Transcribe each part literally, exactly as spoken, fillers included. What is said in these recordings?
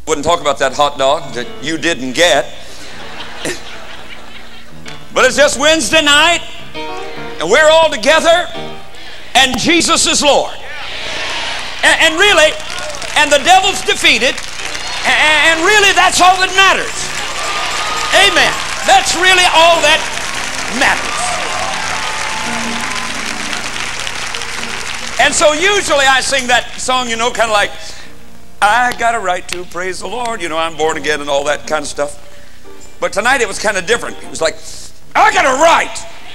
Wouldn't talk about that hot dog that you didn't get. But it's just Wednesday night, and we're all together, and Jesus is Lord. And, and really, and the devil's defeated, and, and really that's all that matters. Amen. That's really all that matters. And so usually I sing that song, you know, kind of like, I got a right to praise the Lord. You know, I'm born again and all that kind of stuff. But tonight it was kind of different. It was like, I got a right.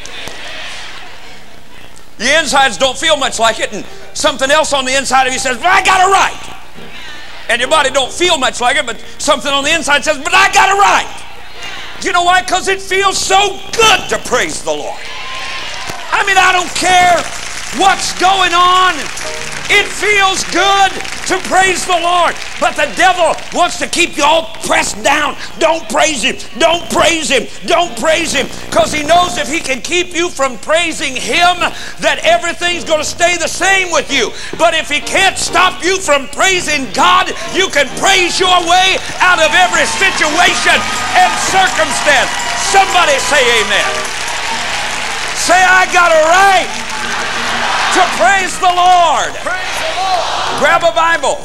The insides don't feel much like it, and something else on the inside of you says, but I got a right. And your body don't feel much like it, but something on the inside says, but I got a right. You know why? Because it feels so good to praise the Lord. I mean, I don't care what's going on. It feels good to praise the Lord. But the devil wants to keep you all pressed down. Don't praise him. Don't praise him. Don't praise him. Because he knows if he can keep you from praising him, that everything's going to stay the same with you. But if he can't stop you from praising God, you can praise your way out of every situation and circumstance. Somebody say amen. Say, I got a right to praise the Lord. Praise the Lord. Grab a Bible.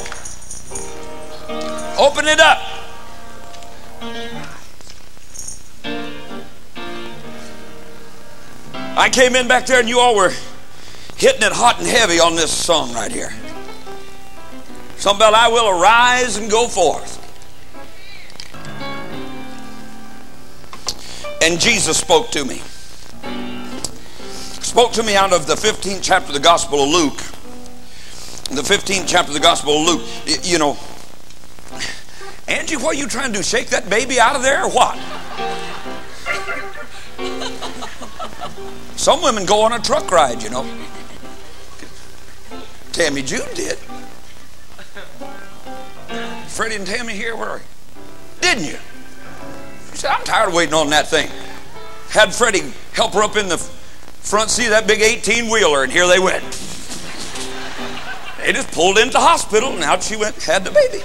Open it up. I came in back there and you all were hitting it hot and heavy on this song right here. Something about I will arise and go forth. And Jesus spoke to me. Spoke to me out of the fifteenth chapter of the Gospel of Luke. The fifteenth chapter of the Gospel of Luke. You know, Angie, what are you trying to do? Shake that baby out of there or what? Some women go on a truck ride, you know. Tammy June did. Freddie and Tammy here, where are you? Didn't you? She said, I'm tired of waiting on that thing. Had Freddie help her up in the front seat of that big eighteen-wheeler, and here they went. They just pulled into the hospital, and out she went, had the baby.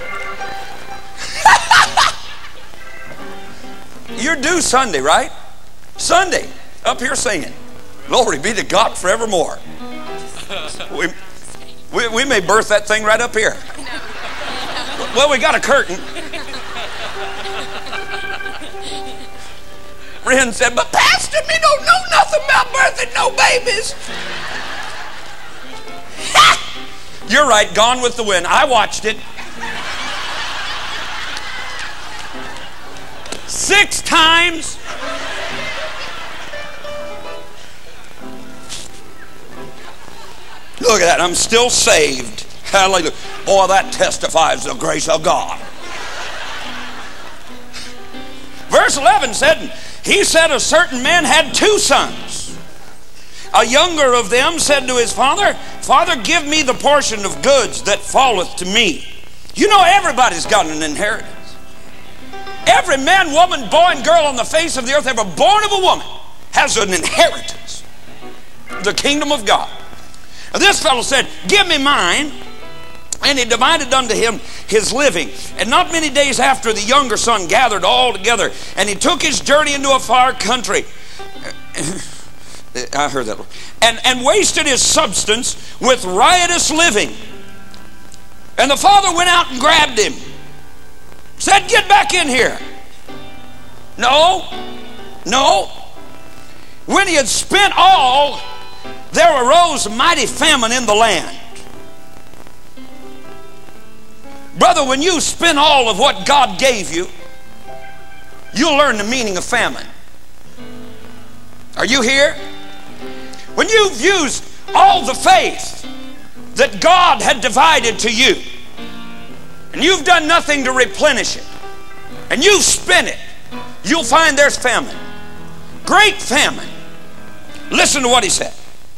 You're due Sunday, right? Sunday, up here singing. Glory be to God forevermore. We, we, we may birth that thing right up here. Well, we got a curtain. Ren said, but Pastor, me don't know nothing about birthing no babies. You're right, Gone with the Wind. I watched it. Six times. Look at that, I'm still saved. Hallelujah. Boy, that testifies the grace of God. Verse eleven said, he said a certain man had two sons. A younger of them said to his father, Father, give me the portion of goods that falleth to me. You know, everybody's got an inheritance. Every man, woman, boy, and girl on the face of the earth, ever born of a woman, has an inheritance. The kingdom of God. And this fellow said, give me mine. And he divided unto him his living. And not many days after, the younger son gathered all together, and he took his journey into a far country. I heard that. And, and wasted his substance with riotous living. And the father went out and grabbed him. Said, get back in here. No. No. When he had spent all, there arose a mighty famine in the land. Brother, when you spend all of what God gave you, you'll learn the meaning of famine. Are you here? When you've used all the faith that God had divided to you, and you've done nothing to replenish it, and you've spent it, you'll find there's famine. Great famine. Listen to what he said.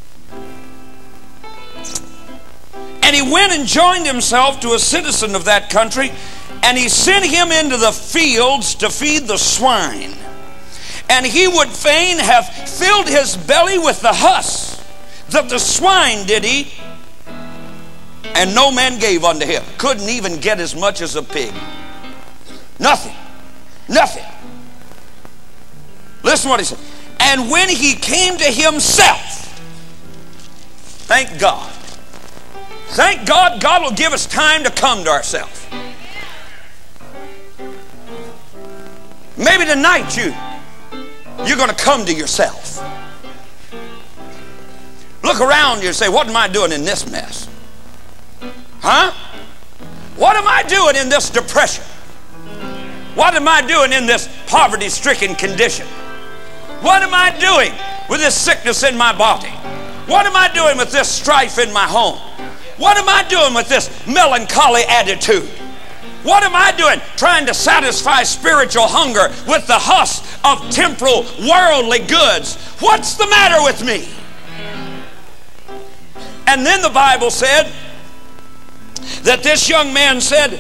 And he went and joined himself to a citizen of that country, and he sent him into the fields to feed the swine. And he would fain have filled his belly with the husk that the swine did eat, And no man gave unto him. Couldn't even get as much as a pig. Nothing. Nothing. Listen what he said. And when he came to himself, thank God. Thank God, God will give us time to come to ourselves. Maybe tonight you, you're going to come to yourself. Look around you and say, what am I doing in this mess? Huh? What am I doing in this depression? What am I doing in this poverty-stricken condition? What am I doing with this sickness in my body? What am I doing with this strife in my home? What am I doing with this melancholy attitude? What am I doing trying to satisfy spiritual hunger with the husk of temporal worldly goods? What's the matter with me? And then the Bible said that this young man said,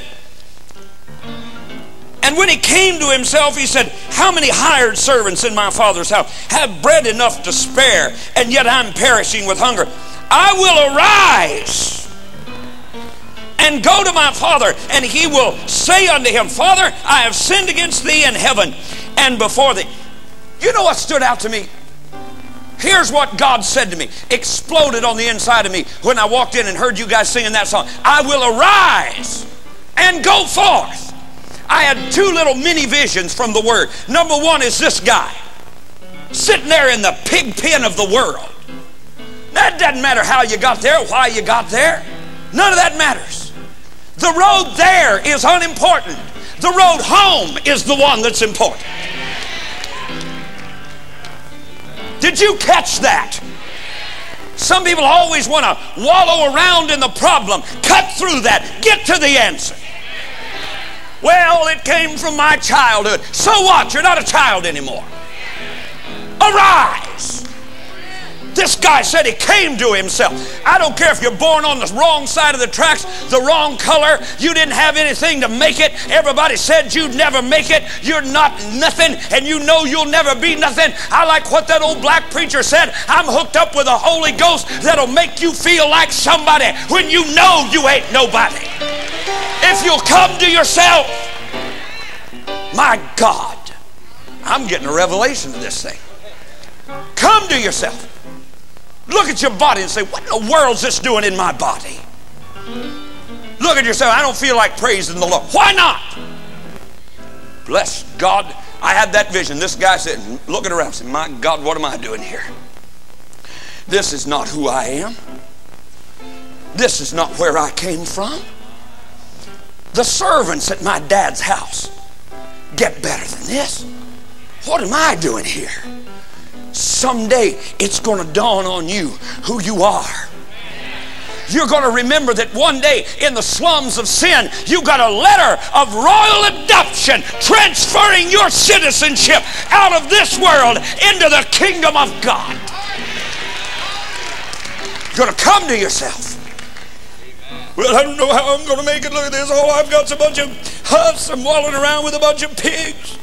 and when he came to himself, he said, how many hired servants in my father's house have bread enough to spare, and yet I'm perishing with hunger? I will arise and go to my father, and he will say unto him, Father, I have sinned against thee in heaven and before thee. You know what stood out to me? Here's what God said to me, exploded on the inside of me when I walked in and heard you guys singing that song. I will arise and go forth. I had two little mini visions from the Word. Number one is this guy sitting there in the pig pen of the world. That doesn't matter how you got there, why you got there. None of that matters. The road there is unimportant. The road home is the one that's important. Did you catch that? Some people always want to wallow around in the problem. Cut through that. Get to the answer. Well, it came from my childhood. So what? You're not a child anymore. Arise. This guy said he came to himself. I don't care if you're born on the wrong side of the tracks, the wrong color, you didn't have anything to make it. Everybody said you'd never make it. You're not nothing, and you know you'll never be nothing. I like what that old black preacher said. I'm hooked up with a Holy Ghost that'll make you feel like somebody when you know you ain't nobody. If you'll come to yourself, my God, I'm getting a revelation of this thing. Come to yourself. Look at your body and say, what in the world's this doing in my body? Look at yourself. I don't feel like praising the Lord. Why not? Bless God. I had that vision. This guy said, looking around, said, my God, what am I doing here? This is not who I am. This is not where I came from. The servants at my dad's house get better than this. What am I doing here? Someday it's going to dawn on you who you are. You're going to remember that one day in the slums of sin, you got a letter of royal adoption transferring your citizenship out of this world into the kingdom of God. You're going to come to yourself. Well, I don't know how I'm going to make it. Look at this. Oh, I've got a bunch of huffs. I'm wallowing around with a bunch of pigs.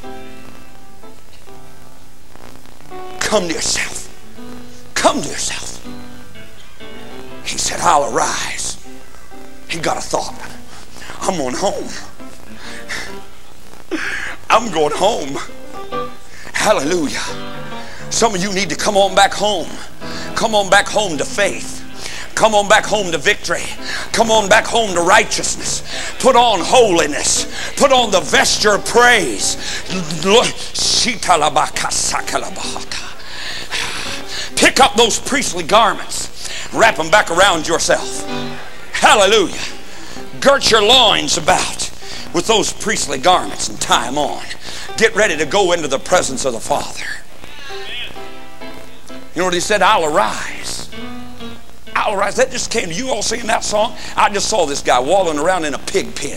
Come to yourself. Come to yourself. He said, I'll arise. He got a thought. I'm going home. I'm going home. Hallelujah. Some of you need to come on back home. Come on back home to faith. Come on back home to victory. Come on back home to righteousness. Put on holiness. Put on the vesture of praise. Pick up those priestly garments. Wrap them back around yourself. Hallelujah. Girt your loins about with those priestly garments and tie them on. Get ready to go into the presence of the Father. You know what he said? I'll arise. I'll arise. That just came to you all singing that song. I just saw this guy wallowing around in a pig pen.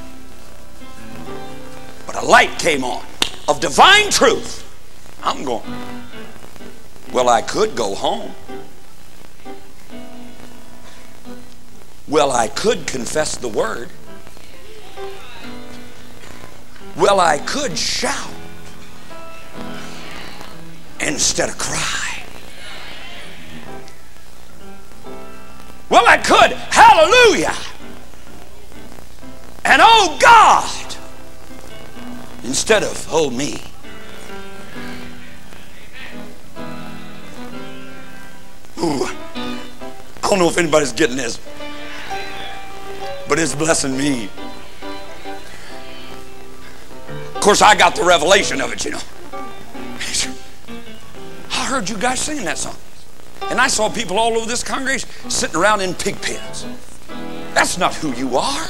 But a light came on of divine truth. I'm going, well, I could go home. Well, I could confess the word. Well, I could shout instead of cry. Well, I could. How Hallelujah. And oh God, instead of oh me. Ooh, I don't know if anybody's getting this, but it's blessing me. Of course, I got the revelation of it, you know. I heard you guys singing that song. And I saw people all over this congregation sitting around in pig pens. That's not who you are.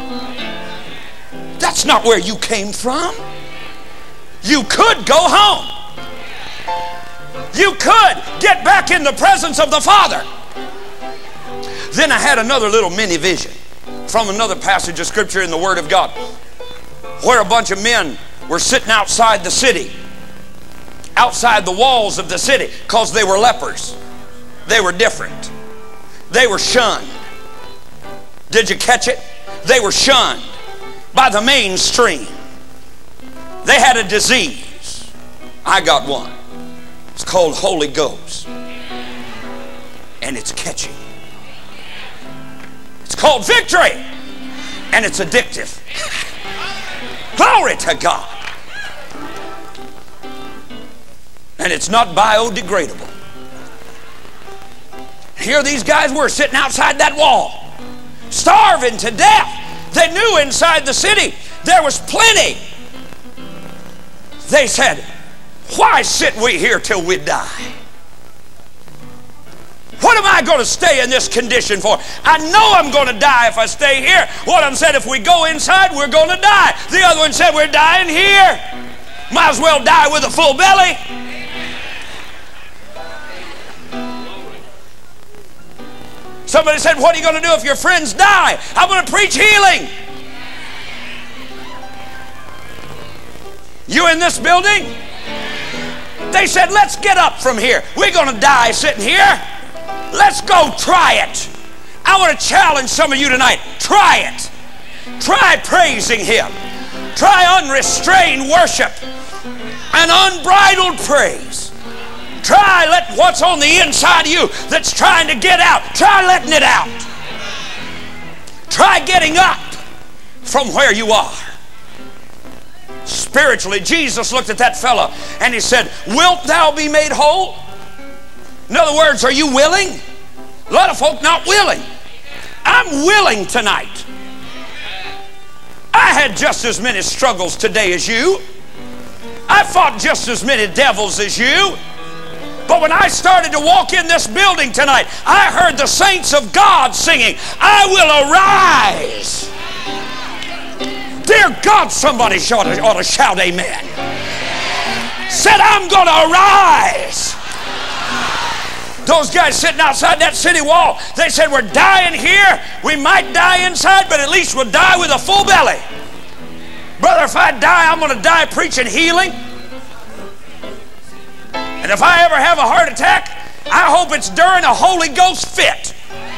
That's not where you came from. You could go home. You could get back in the presence of the Father. Then I had another little mini vision from another passage of Scripture in the Word of God, where a bunch of men were sitting outside the city, outside the walls of the city, because they were lepers. They were different. They were shunned. Did you catch it? They were shunned by the mainstream. They had a disease. I got one. It's called Holy Ghost. And it's catchy. It's called victory. And it's addictive. Glory to God. And it's not biodegradable. Here these guys were sitting outside that wall, starving to death. They knew inside the city there was plenty. They said, why sit we here till we die? What am I going to stay in this condition for? I know I'm going to die if I stay here. One of them said, if we go inside, we're going to die. The other one said, we're dying here. Might as well die with a full belly. Somebody said, what are you going to do if your friends die? I'm going to preach healing. You in this building? They said, let's get up from here. We're going to die sitting here. Let's go try it. I want to challenge some of you tonight. Try it. Try praising Him. Try unrestrained worship and unbridled praise. Try let what's on the inside of you that's trying to get out, try letting it out. Try getting up from where you are. Spiritually, Jesus looked at that fellow and He said, wilt thou be made whole? In other words, are you willing? A lot of folk not willing. I'm willing tonight. I had just as many struggles today as you. I fought just as many devils as you. But when I started to walk in this building tonight, I heard the saints of God singing, I will arise. Dear God, somebody ought to, ought to shout amen. Said, I'm going to arise. Those guys sitting outside that city wall, they said, we're dying here. We might die inside, but at least we'll die with a full belly. Brother, if I die, I'm going to die preaching healing. And if I ever have a heart attack, I hope it's during a Holy Ghost fit.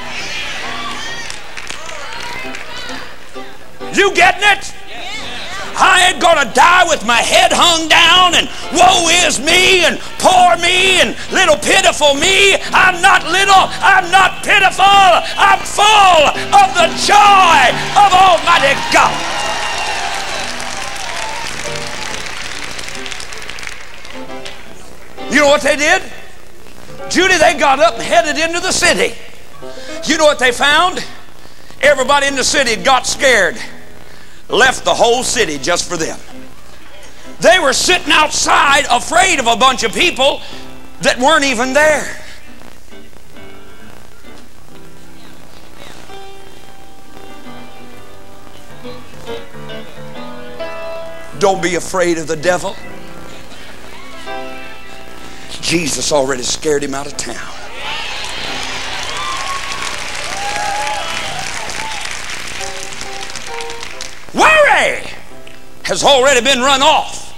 You getting it? I ain't gonna die with my head hung down and woe is me and poor me and little pitiful me. I'm not little, I'm not pitiful. I'm full of the joy of Almighty God. You know what they did? Judy, they got up and headed into the city. You know what they found? Everybody in the city got scared. Left the whole city just for them. They were sitting outside afraid of a bunch of people that weren't even there. Don't be afraid of the devil. Jesus already scared him out of town. Worry has already been run off.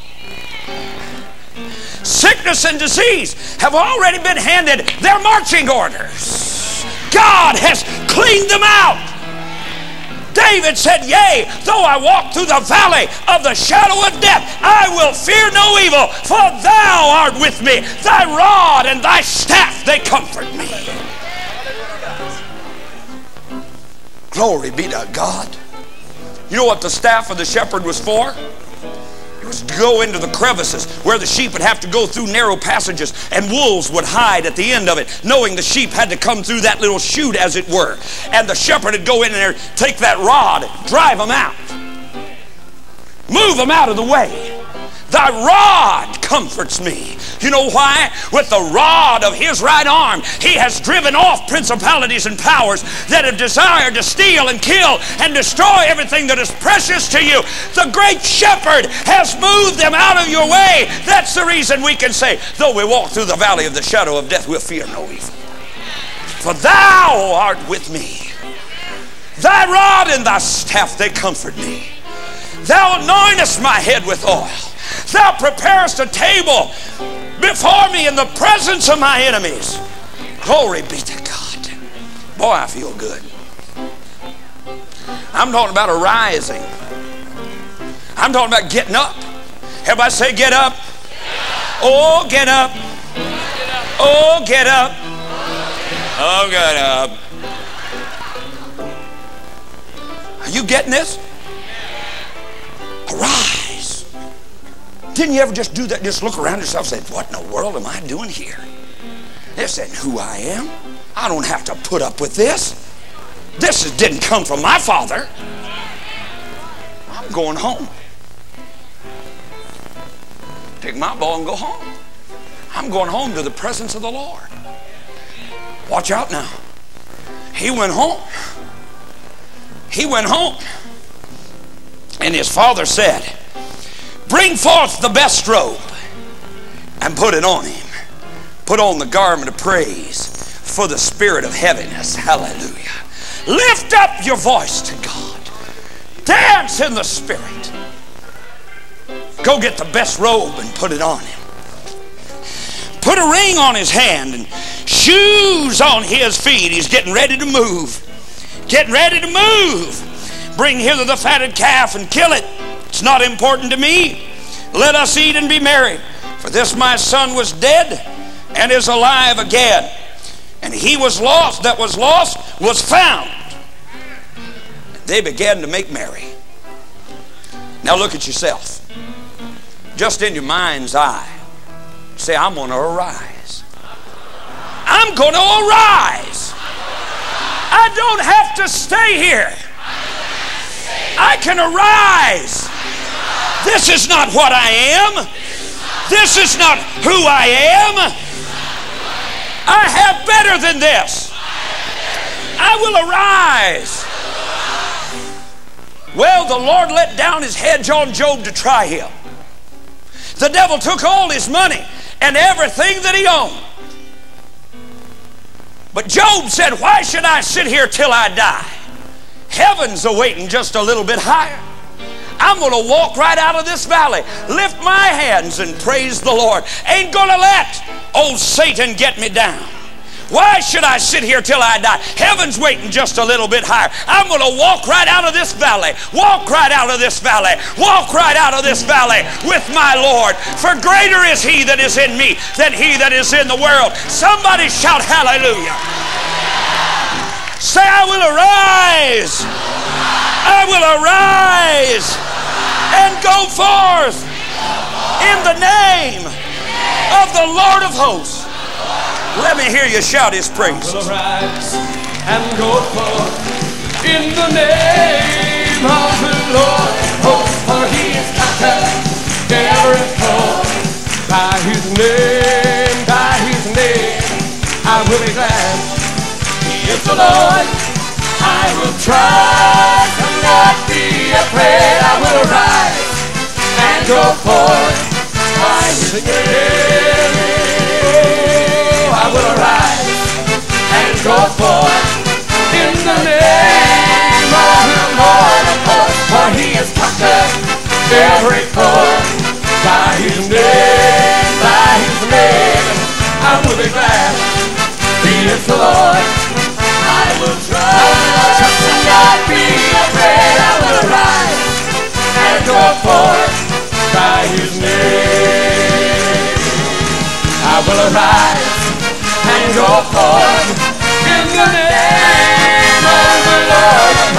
Sickness and disease have already been handed their marching orders. God has cleaned them out. David said, yea, though I walk through the valley of the shadow of death, I will fear no evil, for thou art with me. Thy rod and thy staff, they comfort me. Glory be to God. You know what the staff of the shepherd was for? It was to go into the crevices where the sheep would have to go through narrow passages, and wolves would hide at the end of it, knowing the sheep had to come through that little chute, as it were. And the shepherd would go in there, take that rod, drive them out. Move them out of the way. Thy rod comforts me. You know why? With the rod of his right arm, he has driven off principalities and powers that have desired to steal and kill and destroy everything that is precious to you. The great shepherd has moved them out of your way. That's the reason we can say, though we walk through the valley of the shadow of death, we'll fear no evil. For thou art with me. Thy rod and thy staff, they comfort me. Thou anointest my head with oil. Thou preparest a table before me in the presence of my enemies. Glory be to God. Boy, I feel good. I'm talking about arising. I'm talking about getting up. Everybody say, get up. Oh, get up. Oh, get up. Oh, get up. Are you getting this? Arise. Didn't you ever just do that? Just look around yourself and say, what in the world am I doing here? This isn't who I am. I don't have to put up with this. This is, didn't come from my father. I'm going home. Take my ball and go home. I'm going home to the presence of the Lord. Watch out now. He went home. He went home. And his father said, bring forth the best robe and put it on him. Put on the garment of praise for the spirit of heaviness. Hallelujah. Lift up your voice to God. Dance in the spirit. Go get the best robe and put it on him. Put a ring on his hand and shoes on his feet. He's getting ready to move. Getting ready to move. Bring hither the fatted calf and kill it. It's not important to me. Let us eat and be merry. For this my son was dead and is alive again. And he was lost that was lost was found. And they began to make merry. Now look at yourself. Just in your mind's eye. Say, I'm going to arise. I'm going to arise. I don't have to stay here. I can arise. This is not what I am. This is not who I am. I have better than this. I will arise. Well, the Lord let down his hedge on Job to try him. The devil took all his money and everything that he owned. But Job said, why should I sit here till I die? Heaven's awaiting just a little bit higher. I'm going to walk right out of this valley, lift my hands and praise the Lord. Ain't going to let old Satan get me down. Why should I sit here till I die? Heaven's waiting just a little bit higher. I'm going to walk right out of this valley. Walk right out of this valley. Walk right out of this valley with my Lord. For greater is he that is in me than he that is in the world. Somebody shout hallelujah. Say, I will arise. I will arise and go forth in the name of the Lord of hosts. Let me hear you shout his praise. I will arise and go forth in the name of the Lord of hosts, for he is conquered every foe. By his name, by his name, I will be glad. He is the Lord. I will try to not be afraid. I will arise and go forth by his name. I will arise and go forth in the name of the Lord of hosts, for he has conquered every foe. By his name, by his name, I will be glad. He is the Lord. I will trust to not be afraid. I will arise and go forth by his name. I will arise and go forth in the name of the Lord of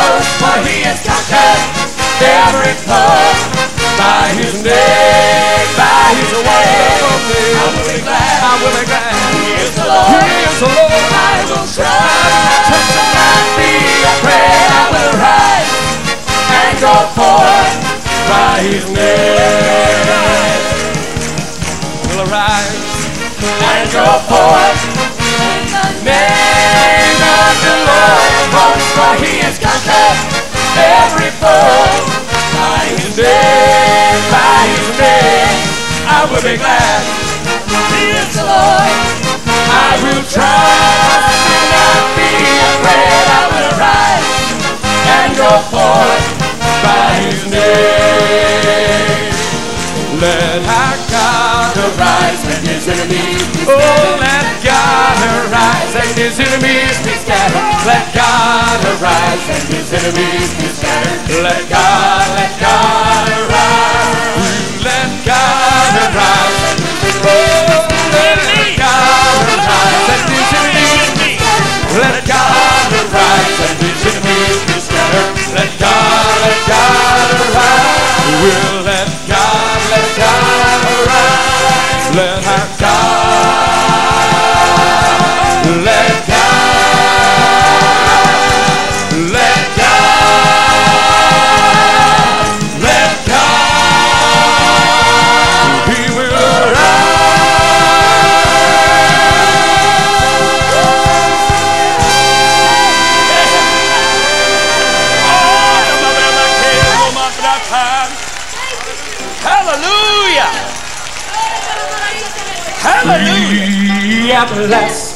has conquered every foe. By his name, by his wonderful name, I will be glad, I will be glad. He is the Lord, he is the Lord. I will trust and not be afraid. I will rise and go forth by his name. Will arise and go forth in the name of the Lord of hosts, for he has conquered every foe. By his name, by his name, I will be glad. He is the Lord. I will trust and not be afraid. I will arise and go forth by his name. Let our God arise and his enemies be scattered. Oh, let God arise and his enemies be scattered. Let God arise and his enemies be scattered. Let God, let God arise. Let God arise. Oh, let God arise and his enemies be scattered. Let God arise and his enemies be scattered. Let God, let God arise. We'll let God, let God arise. Let our God, let God, let God, let God, he will Hallelujah! Hallelujah! At last,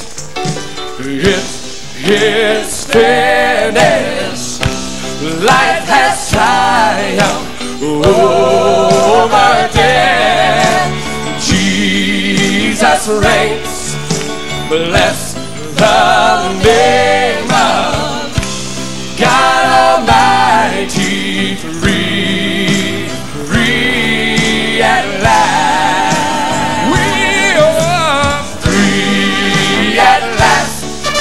it is finished. Life has triumphed over death. Jesus reigns. Bless the name of God Almighty. Free, free at last. We are free at last.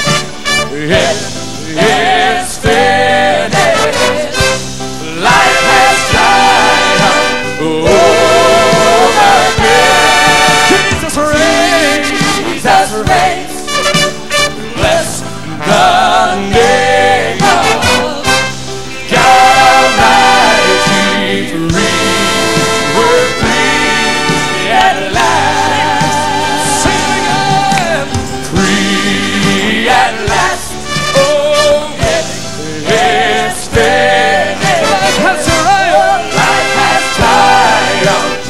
It is finished. Life has triumphed over death. Jesus reigns. Jesus reigns. Bless the name of God Almighty. Free, we're free at last. Sing again. Free at last. Oh, it is finished. Life has triumphed. Life has triumphed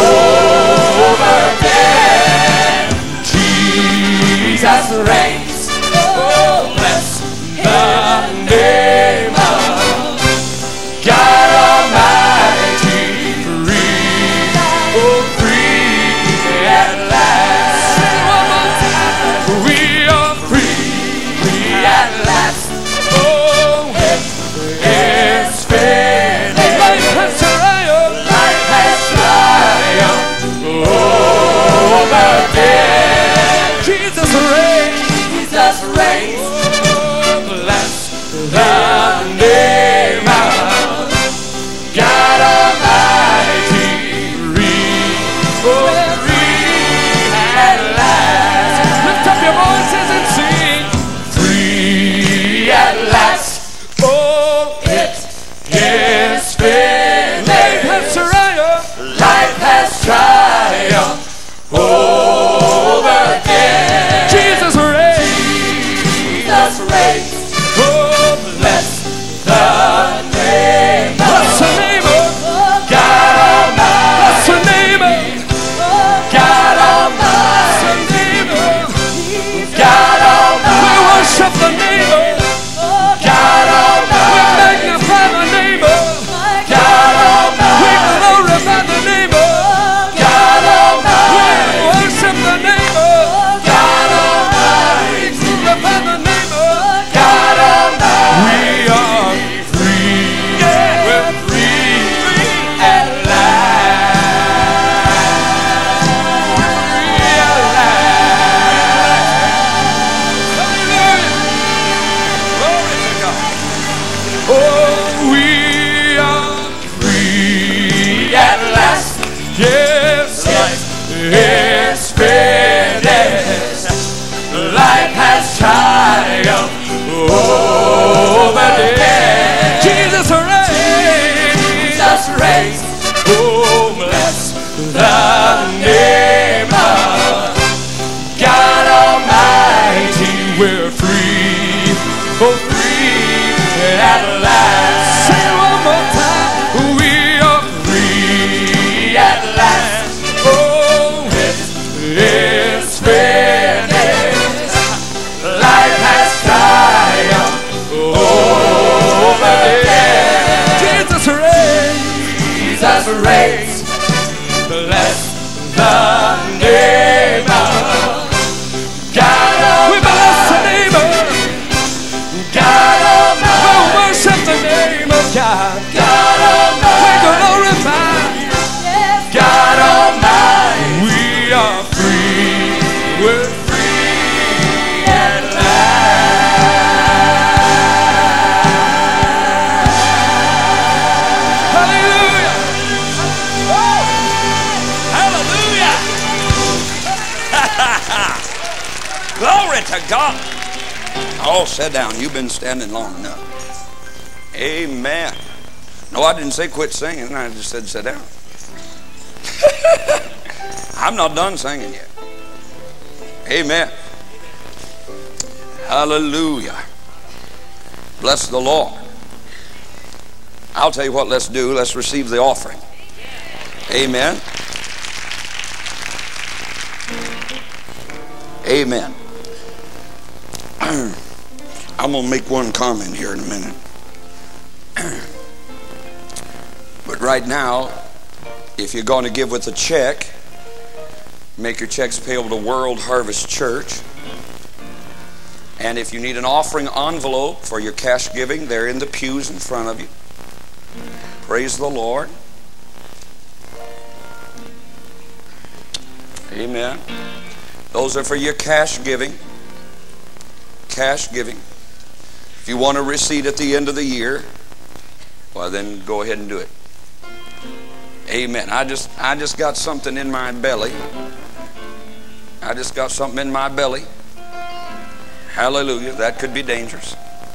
over death. Jesus reigns. Oh, bless the name of God Almighty. Free, oh, free at last. Sing one more time. We are free, free at last. Oh, it is finished. Life has triumphed. Life has triumphed over death. Jesus reigns. Jesus reigns. Oh, bless the name of God Almighty. Free, oh, free at last. Lift up your voices and sing. Free at last. Oh, it is finished. Life has triumphed. Life has triumphed over death. Jesus reigns. Jesus reigns. Oh, bless the name of God Almighty. Bless the name of God Almighty. God Almighty. We worship the name of God Almighty. We magnify the name of God Almighty. We glorify the name of God Almighty. We worship the name of God Almighty. We glorify the name of God Almighty. We are free. We're free at last. Free at last. Hallelujah. Glory to God. Oh, we praise. Bless the name of God Almighty. We bless the name of God Almighty. We'll worship the name of God. God Almighty. We glorify God Almighty. We are free. We're free at last. Hallelujah. Hallelujah. Glory to God. Oh, sit down. You've been standing long enough. Amen. No, I didn't say quit singing. I just said sit down. I'm not done singing yet. Amen. Hallelujah. Bless the Lord. I'll tell you what let's do. Let's receive the offering. Amen. Amen. I'm going to make one comment here in a minute. But right now, if you're going to give with a check, make your checks payable to World Harvest Church. And if you need an offering envelope for your cash giving, they're in the pews in front of you. Praise the Lord. Amen. Those are for your cash giving. Cash giving. If you want a receipt at the end of the year, well then go ahead and do it. Amen. I just I just got something in my belly. I just got something in my belly. Hallelujah. That could be dangerous.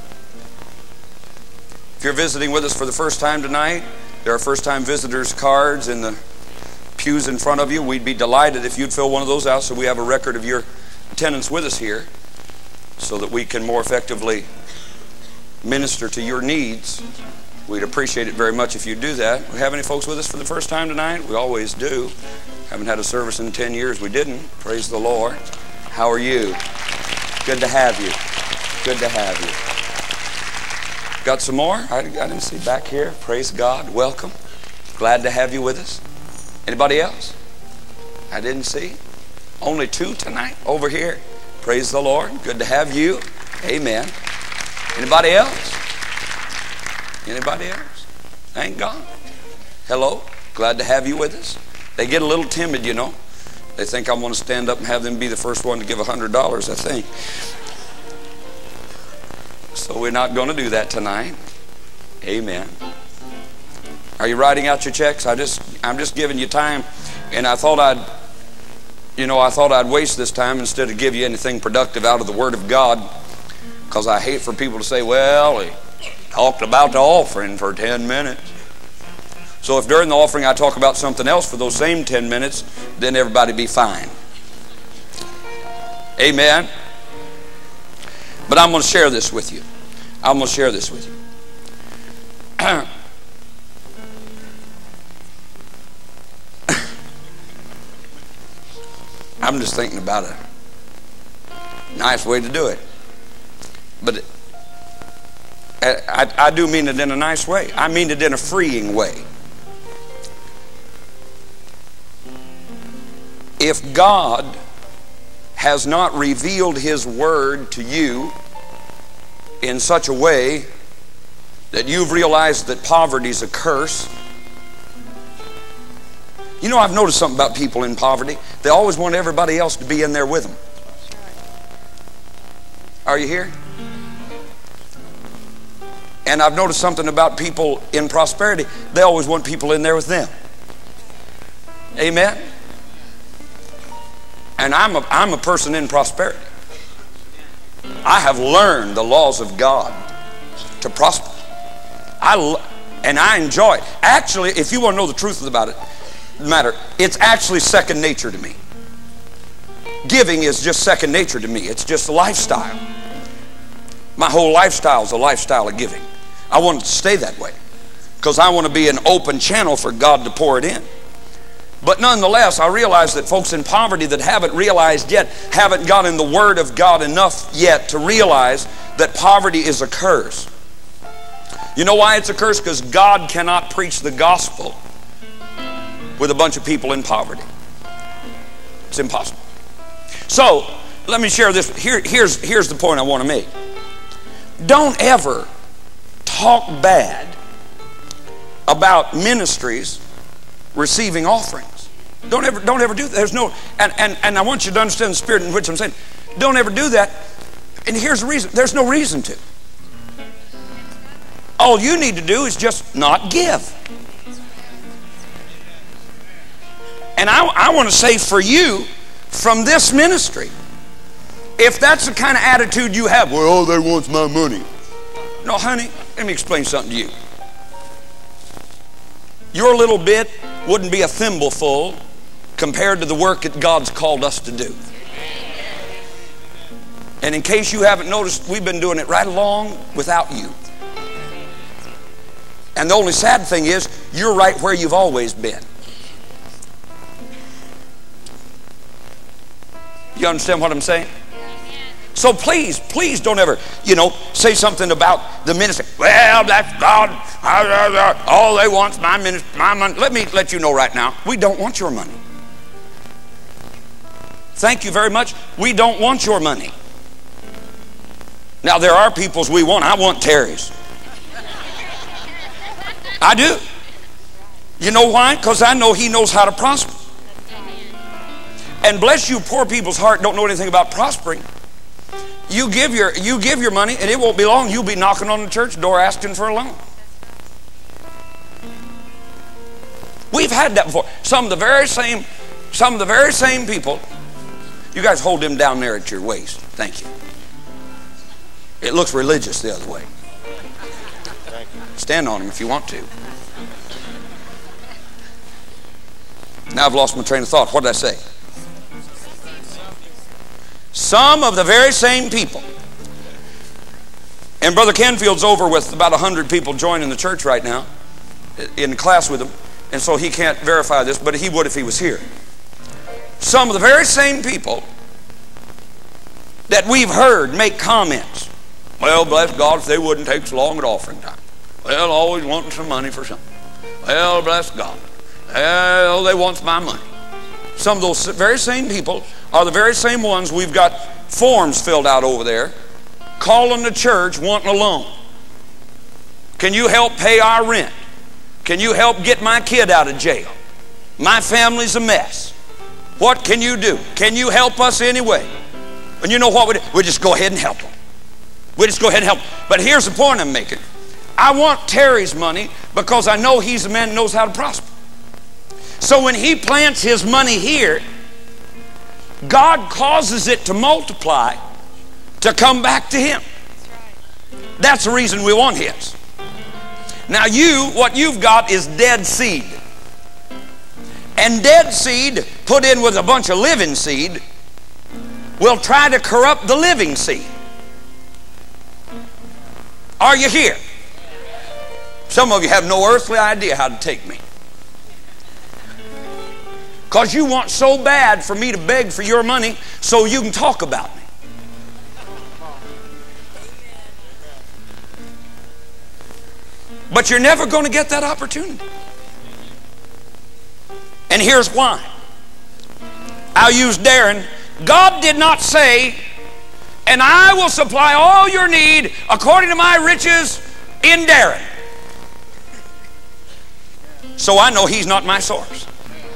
If you're visiting with us for the first time tonight, there are first time visitors cards in the pews in front of you. We'd be delighted if you'd fill one of those out so we have a record of your attendance with us here, so that we can more effectively minister to your needs. We'd appreciate it very much if you do that. We have any folks with us for the first time tonight? We always do. Haven't had a service in ten years. We didn't. Praise the Lord. How are you? Good to have you. Good to have you. Got some more? I, I didn't see back here. Praise God. Welcome. Glad to have you with us. Anybody else? I didn't see. Only two tonight over here. Praise the Lord. Good to have you. Amen. Anybody else? Anybody else? Thank God. Hello. Glad to have you with us. They get a little timid, you know. They think I'm going to stand up and have them be the first one to give a hundred dollars, I think. So we're not going to do that tonight. Amen. Are you writing out your checks? I just, I'm just giving you time, and I thought I'd, you know, I thought I'd waste this time instead of give you anything productive out of the Word of God, because I hate for people to say, well, he talked about the offering for ten minutes. So if during the offering I talk about something else for those same ten minutes, then everybody be fine. Amen. But I'm going to share this with you. I'm going to share this with you. I'm just thinking about a nice way to do it. But it, I, I do mean it in a nice way. I mean it in a freeing way. If God has not revealed His Word to you in such a way that you've realized that poverty is a curse. You know, I've noticed something about people in poverty. They always want everybody else to be in there with them. Are you here? And I've noticed something about people in prosperity. They always want people in there with them. Amen? And I'm a, I'm a person in prosperity. I have learned the laws of God to prosper. I, and I enjoy it. Actually, if you want to know the truth about it, matter, it's actually second nature to me. Giving is just second nature to me. It's just a lifestyle. My whole lifestyle is a lifestyle of giving. I want it to stay that way because I want to be an open channel for God to pour it in. But nonetheless, I realize that folks in poverty that haven't realized yet, haven't gotten the Word of God enough yet to realize that poverty is a curse. You know why it's a curse? Because God cannot preach the gospel with a bunch of people in poverty. It's impossible. So, let me share this. Here, here's, here's the point I want to make. Don't ever talk bad about ministries receiving offerings. Don't ever, don't ever do that. There's no, and, and, and I want you to understand the spirit in which I'm saying. Don't ever do that. And here's the reason. There's no reason to. All you need to do is just not give. And I, I want to say for you, from this ministry, if that's the kind of attitude you have, well, all they want's my money. No, honey, let me explain something to you. Your little bit wouldn't be a thimbleful compared to the work that God's called us to do. And in case you haven't noticed, we've been doing it right along without you. And the only sad thing is, you're right where you've always been. You understand what I'm saying? So please, please don't ever, you know, say something about the ministry. Well, that's God. All they want is my ministry, my money. Let me let you know right now, we don't want your money. Thank you very much. We don't want your money. Now, there are peoples we want. I want Terry's. I do. You know why? Because I know he knows how to prosper. And bless you, poor people's heart don't know anything about prospering. You give your you give your money, and it won't be long. You'll be knocking on the church door asking for a loan. We've had that before. Some of the very same, some of the very same people. You guys hold them down there at your waist. Thank you. It looks religious the other way. Stand on them if you want to. Now I've lost my train of thought. What did I say? Some of the very same people. And Brother Kenfield's over with about a hundred people joining the church right now, in class with him, and so he can't verify this, but he would if he was here. Some of the very same people that we've heard make comments. Well, bless God, if they wouldn't take so long at offering time. Well, always wanting some money for something. Well, bless God. Well, they want my money. Some of those very same people are the very same ones we've got forms filled out over there, calling the church wanting a loan. Can you help pay our rent? Can you help get my kid out of jail? My family's a mess. What can you do? Can you help us anyway? And you know what we do? We just go ahead and help them. We just go ahead and help them. But here's the point I'm making. I want Terry's money because I know he's a man who knows how to prosper. So when he plants his money here, God causes it to multiply to come back to him. That's the reason we want his. Now you, what you've got is dead seed. And dead seed put in with a bunch of living seed will try to corrupt the living seed. Are you here? Some of you have no earthly idea how to take me. Because you want so bad for me to beg for your money so you can talk about me. But you're never going to get that opportunity. And here's why. I'll use Darren. God did not say, and I will supply all your need according to my riches in Darren. So I know he's not my source.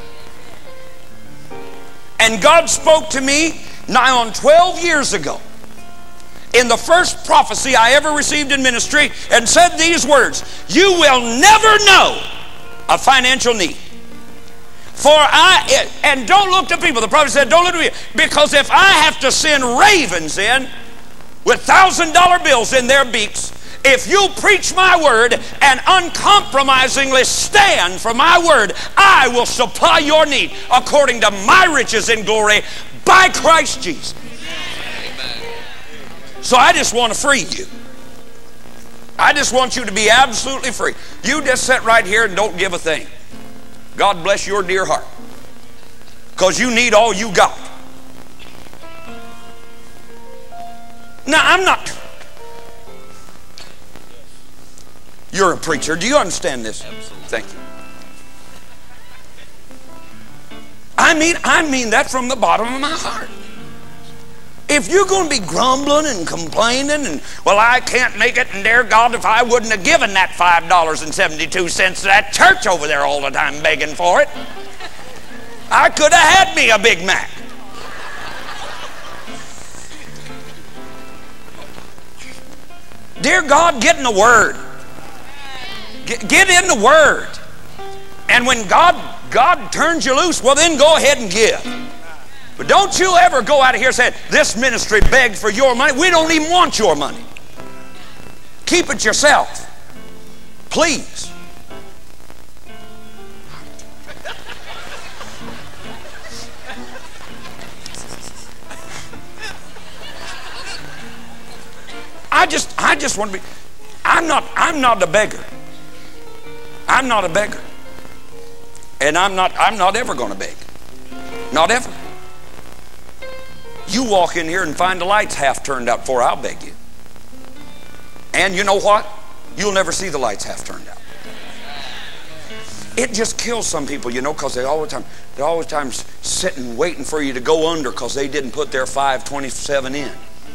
And God spoke to me nigh on twelve years ago in the first prophecy I ever received in ministry and said these words: you will never know a financial need. For I, and don't look to people, the prophet said, don't look to me, because if I have to send ravens in with thousand dollar bills in their beaks, if you preach my word and uncompromisingly stand for my word, I will supply your need according to my riches in glory by Christ Jesus. Amen. So I just want to free you. I just want you to be absolutely free. You just sit right here and don't give a thing. God bless your dear heart, because you need all you got. Now, I'm not... You're a preacher. Do you understand this? Absolutely. Thank you. I mean, I mean that from the bottom of my heart. If you're going to be grumbling and complaining and, well, I can't make it, and dear God, if I wouldn't have given that five dollars and seventy-two cents to that church over there all the time begging for it, I could have had me a Big Mac. Dear God, get in the Word. Get, get in the Word. And when God, God turns you loose, well, then go ahead and give. But don't you ever go out of here saying, this ministry begged for your money. We don't even want your money. Keep it yourself. Please. I just, I just want to be, I'm not, I'm not a beggar. I'm not a beggar. And I'm not, I'm not ever going to beg. Not ever. You walk in here and find the lights half turned out before I'll beg you. And you know what? You'll never see the lights half turned out. It just kills some people, you know, because they all the time, they're all the time sitting waiting for you to go under because they didn't put their five twenty-seven in.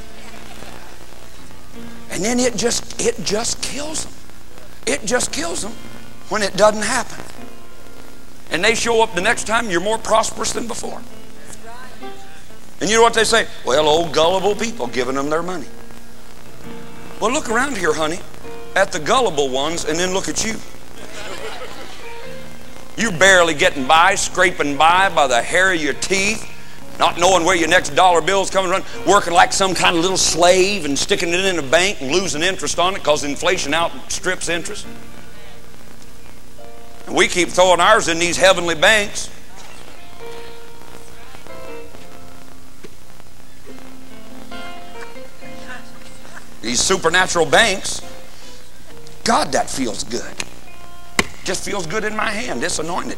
And then it just, it just kills them. It just kills them when it doesn't happen. And they show up the next time, you're more prosperous than before. And you know what they say? Well, old gullible people giving them their money. Well, look around here, honey, at the gullible ones, and then look at you. You're barely getting by, scraping by by the hair of your teeth, not knowing where your next dollar bill's coming from, working like some kind of little slave and sticking it in a bank and losing interest on it because inflation outstrips interest. And we keep throwing ours in these heavenly banks. These supernatural banks. God, that feels good. Just feels good in my hand. It's anointed.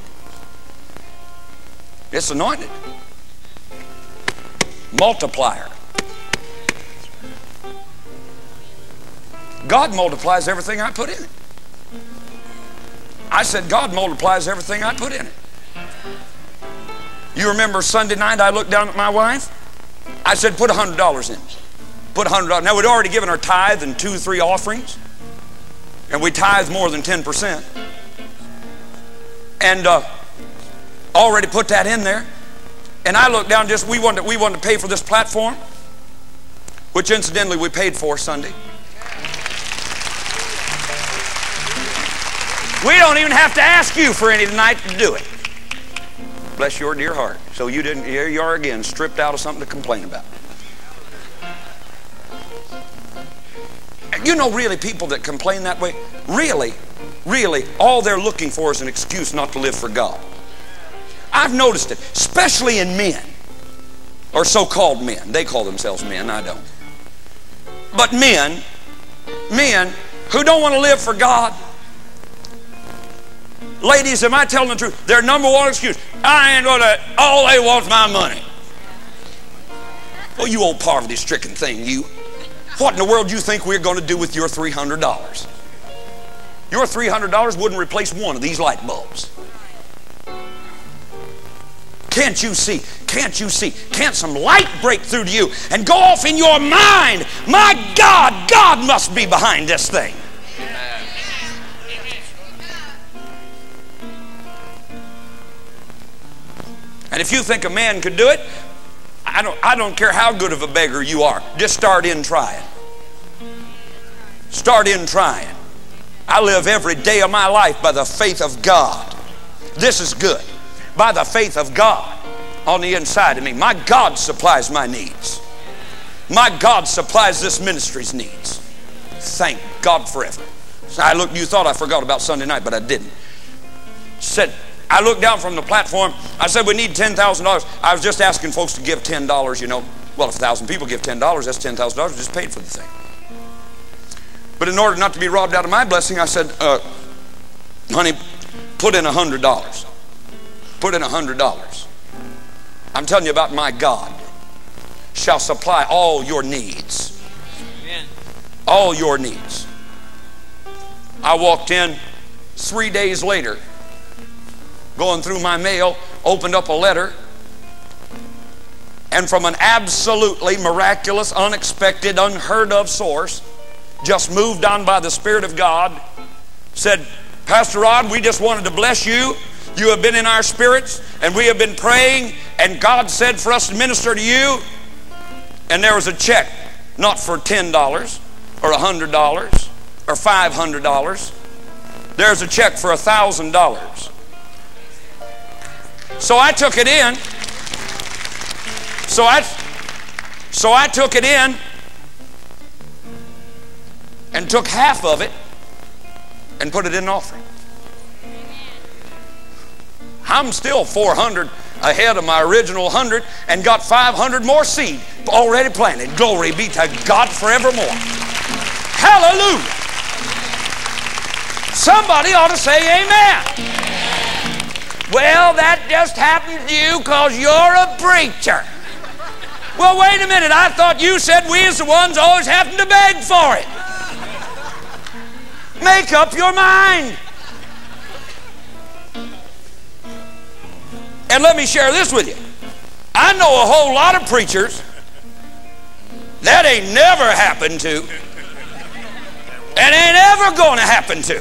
It's anointed. Multiplier. God multiplies everything I put in it. I said God multiplies everything I put in it. You remember Sunday night I looked down at my wife? I said put a hundred dollars in. Put a hundred dollars. Now we'd already given her tithe and two, three offerings. And we tithe more than ten percent. And uh, already put that in there. And I looked down, just we wanted, we wanted to pay for this platform, which incidentally we paid for Sunday. We don't even have to ask you for any tonight to do it. Bless your dear heart. So you didn't, here you are again, stripped out of something to complain about. You know, really, people that complain that way, really, really, all they're looking for is an excuse not to live for God. I've noticed it, especially in men, or so-called men. They call themselves men, I don't. But men, men who don't want to live for God. Ladies, am I telling the truth? Their number one excuse, I ain't gonna, all they want is my money. Well, you old poverty-stricken thing, you. What in the world do you think we're going to do with your three hundred dollars? Your three hundred dollars wouldn't replace one of these light bulbs. Can't you see? Can't you see? Can't some light break through to you and go off in your mind? My God, God must be behind this thing. And if you think a man could do it, I don't, I don't care how good of a beggar you are. Just start in trying. Start in trying. I live every day of my life by the faith of God. This is good. By the faith of God on the inside of me. My God supplies my needs. My God supplies this ministry's needs. Thank God forever. So I looked, you thought I forgot about Sunday night, but I didn't. Said, I looked down from the platform. I said, we need ten thousand dollars. I was just asking folks to give ten dollars, you know. Well, if a thousand people give ten dollars, that's ten thousand dollars. We just paid for the thing. But in order not to be robbed out of my blessing, I said, uh, honey, put in a hundred dollars. Put in a hundred dollars. I'm telling you about my God shall supply all your needs. Amen. All your needs. I walked in three days later, going through my mail, opened up a letter and from an absolutely miraculous, unexpected, unheard of source, just moved on by the Spirit of God, said, Pastor Rod, we just wanted to bless you. You have been in our spirits, and we have been praying, and God said for us to minister to you. And there was a check, not for ten dollars or one hundred dollars or five hundred dollars. There's a check for one thousand dollars. So I took it in. So I, so I took it in and took half of it and put it in an offering. I'm still four hundred ahead of my original one hundred and got five hundred more seed already planted. Glory be to God forevermore. Hallelujah. Somebody ought to say amen. Well, that just happened to you because you're a preacher. Well, wait a minute. I thought you said we as the ones always having to beg for it. Make up your mind. And let me share this with you. I know a whole lot of preachers that ain't never happened to and ain't ever going to happen to.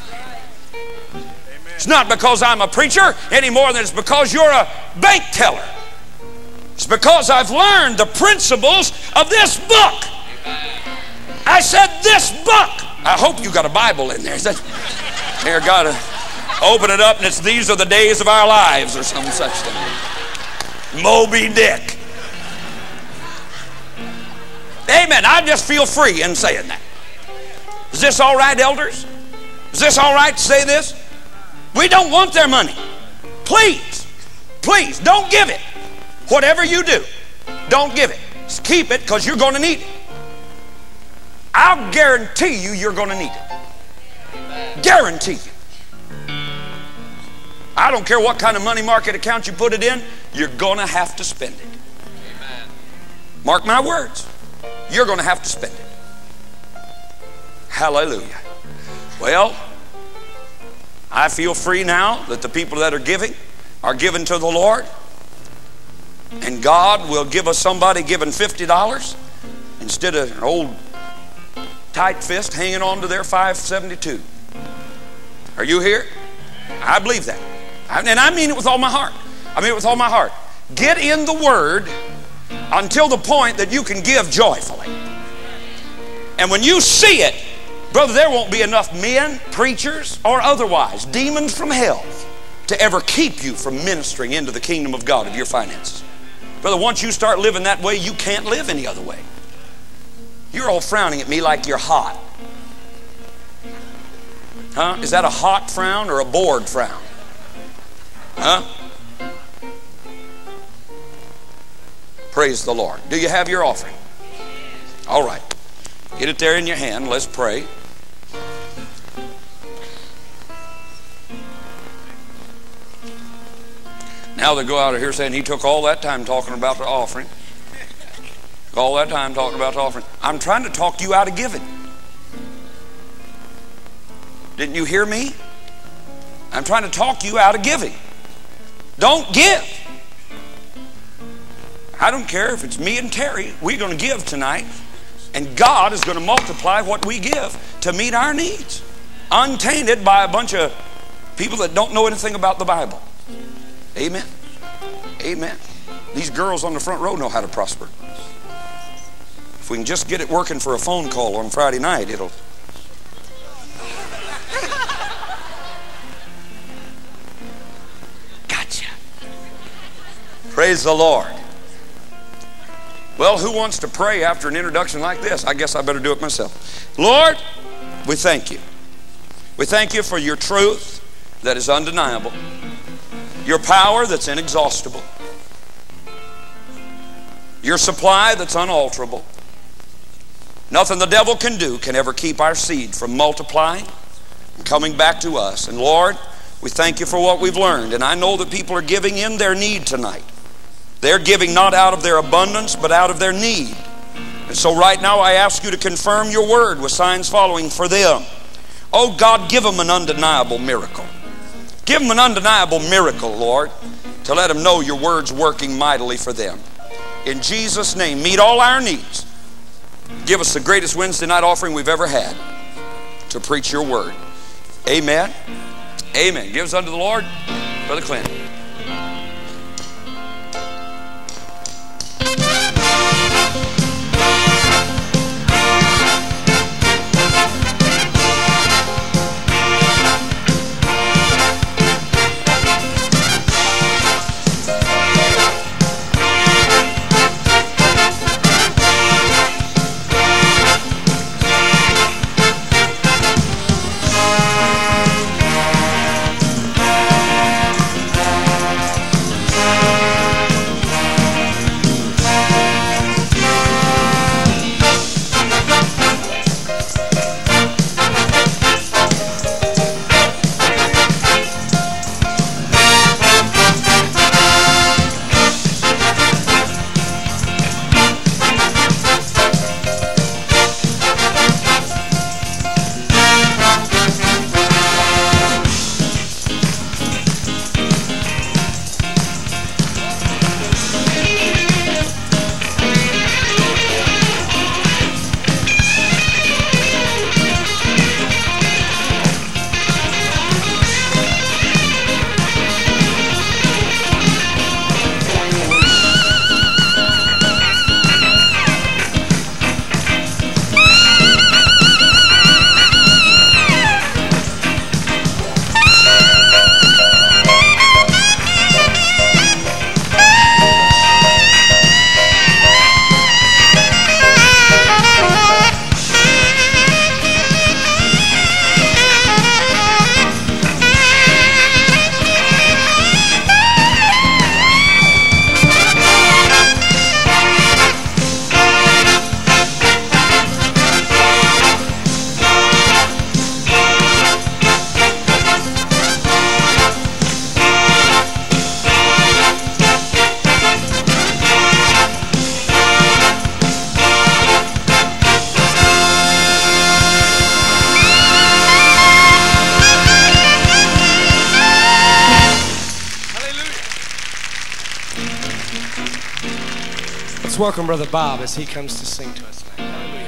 It's not because I'm a preacher any more than it's because you're a bank teller. It's because I've learned the principles of this book. I said this book. I hope you got a Bible in there. Here, got to open it up, and it's these are the days of our lives or some such thing. Moby Dick. Amen. I just feel free in saying that. Is this all right, elders? Is this all right to say this? We don't want their money. Please, please don't give it. Whatever you do, don't give it. Just keep it because you're going to need it. I'll guarantee you you're going to need it. Guarantee you. I don't care what kind of money market account you put it in, you're going to have to spend it. Amen. Mark my words. You're going to have to spend it. Hallelujah. Well, I feel free now that the people that are giving are given to the Lord. And God will give us somebody giving fifty dollars instead of an old tight fist hanging on to their five seventy-two. Are you here? I believe that. And I mean it with all my heart. I mean it with all my heart. Get in the Word until the point that you can give joyfully. And when you see it, brother, there won't be enough men, preachers, or otherwise, demons from hell, to ever keep you from ministering into the kingdom of God of your finances. Brother, once you start living that way, you can't live any other way. You're all frowning at me like you're hot. Huh? Is that a hot frown or a bored frown? Huh? Praise the Lord. Do you have your offering? All right. Get it there in your hand. Let's pray. Now they go out of here saying he took all that time talking about the offering. All that time talking about the offering. I'm trying to talk you out of giving. Didn't you hear me? I'm trying to talk you out of giving. Don't give. I don't care if it's me and Terry. We're going to give tonight. And God is going to multiply what we give to meet our needs. Untainted by a bunch of people that don't know anything about the Bible. Amen. Amen. These girls on the front row know how to prosper. If we can just get it working for a phone call on Friday night, it'll... Gotcha. Praise the Lord. Well, who wants to pray after an introduction like this? I guess I better do it myself. Lord, we thank you. We thank you for your truth that is undeniable. Your power that's inexhaustible. Your supply that's unalterable. Nothing the devil can do can ever keep our seed from multiplying and coming back to us. And Lord, we thank you for what we've learned. And I know that people are giving in their need tonight. They're giving not out of their abundance, but out of their need. And so right now I ask you to confirm your word with signs following for them. Oh God, give them an undeniable miracle. Give them an undeniable miracle, Lord, to let them know your word's working mightily for them. In Jesus' name, meet all our needs. Give us the greatest Wednesday night offering we've ever had to preach your word. Amen. Amen. Give us unto the Lord. Brother Clint. Let's welcome Brother Bob as he comes to sing to us tonight. Hallelujah.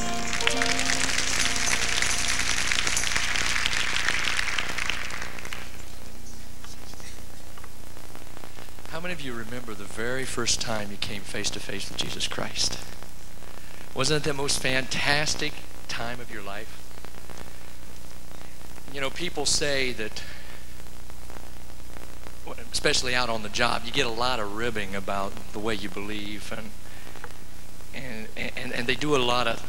How many of you remember the very first time you came face to face with Jesus Christ? Wasn't it the most fantastic time of your life? You know, people say that, especially out on the job, you get a lot of ribbing about the way you believe, and and and, and they do a lot of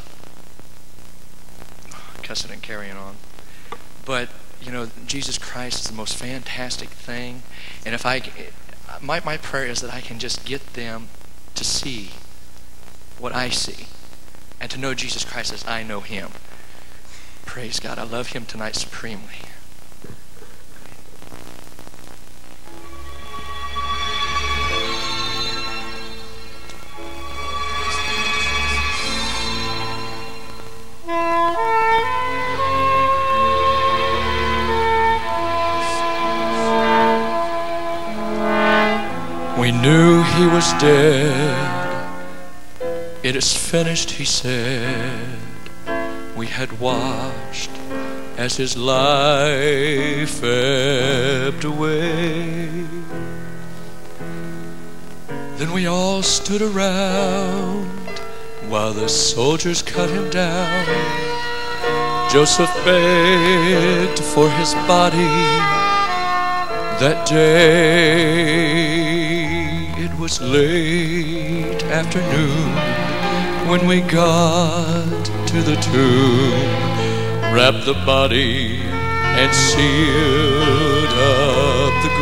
cussing and carrying on. But you know, Jesus Christ is the most fantastic thing, and if I, my my prayer is that I can just get them to see what I see, and to know Jesus Christ as I know Him. Praise God! I love Him tonight supremely. We knew He was dead. It is finished, He said. We had watched as His life ebbed away. Then we all stood around while the soldiers cut Him down. Joseph begged for His body that day. It was late afternoon when we got to the tomb, wrapped the body and sealed up the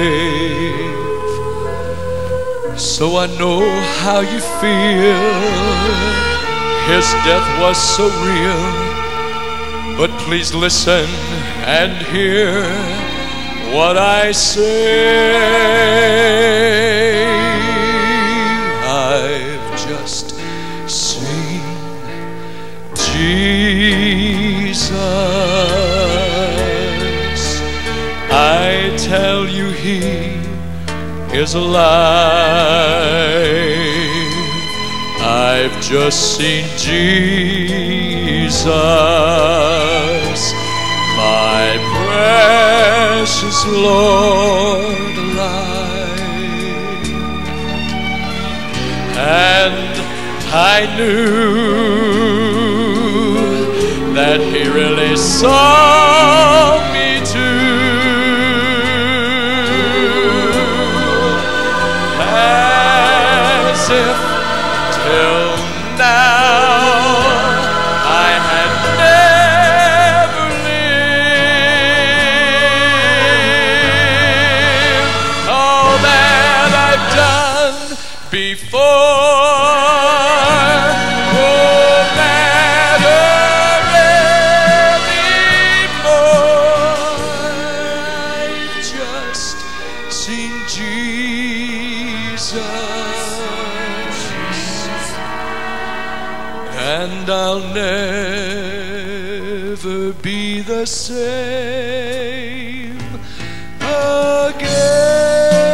grave. So I know how you feel. His death was so real. But please listen and hear what I say. I've just seen Jesus. I tell you, He is alive. I've just seen Jesus, my precious Lord alive, and I knew that He really saw me too, as if till now I had never lived all that I've done before. No matter anymore, I've just seen Jesus, and I'll never be the same again.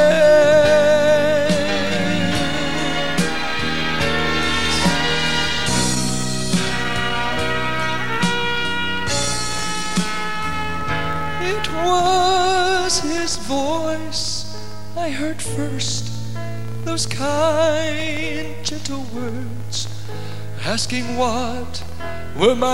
It was His voice I heard first, those kind, gentle words, asking what were my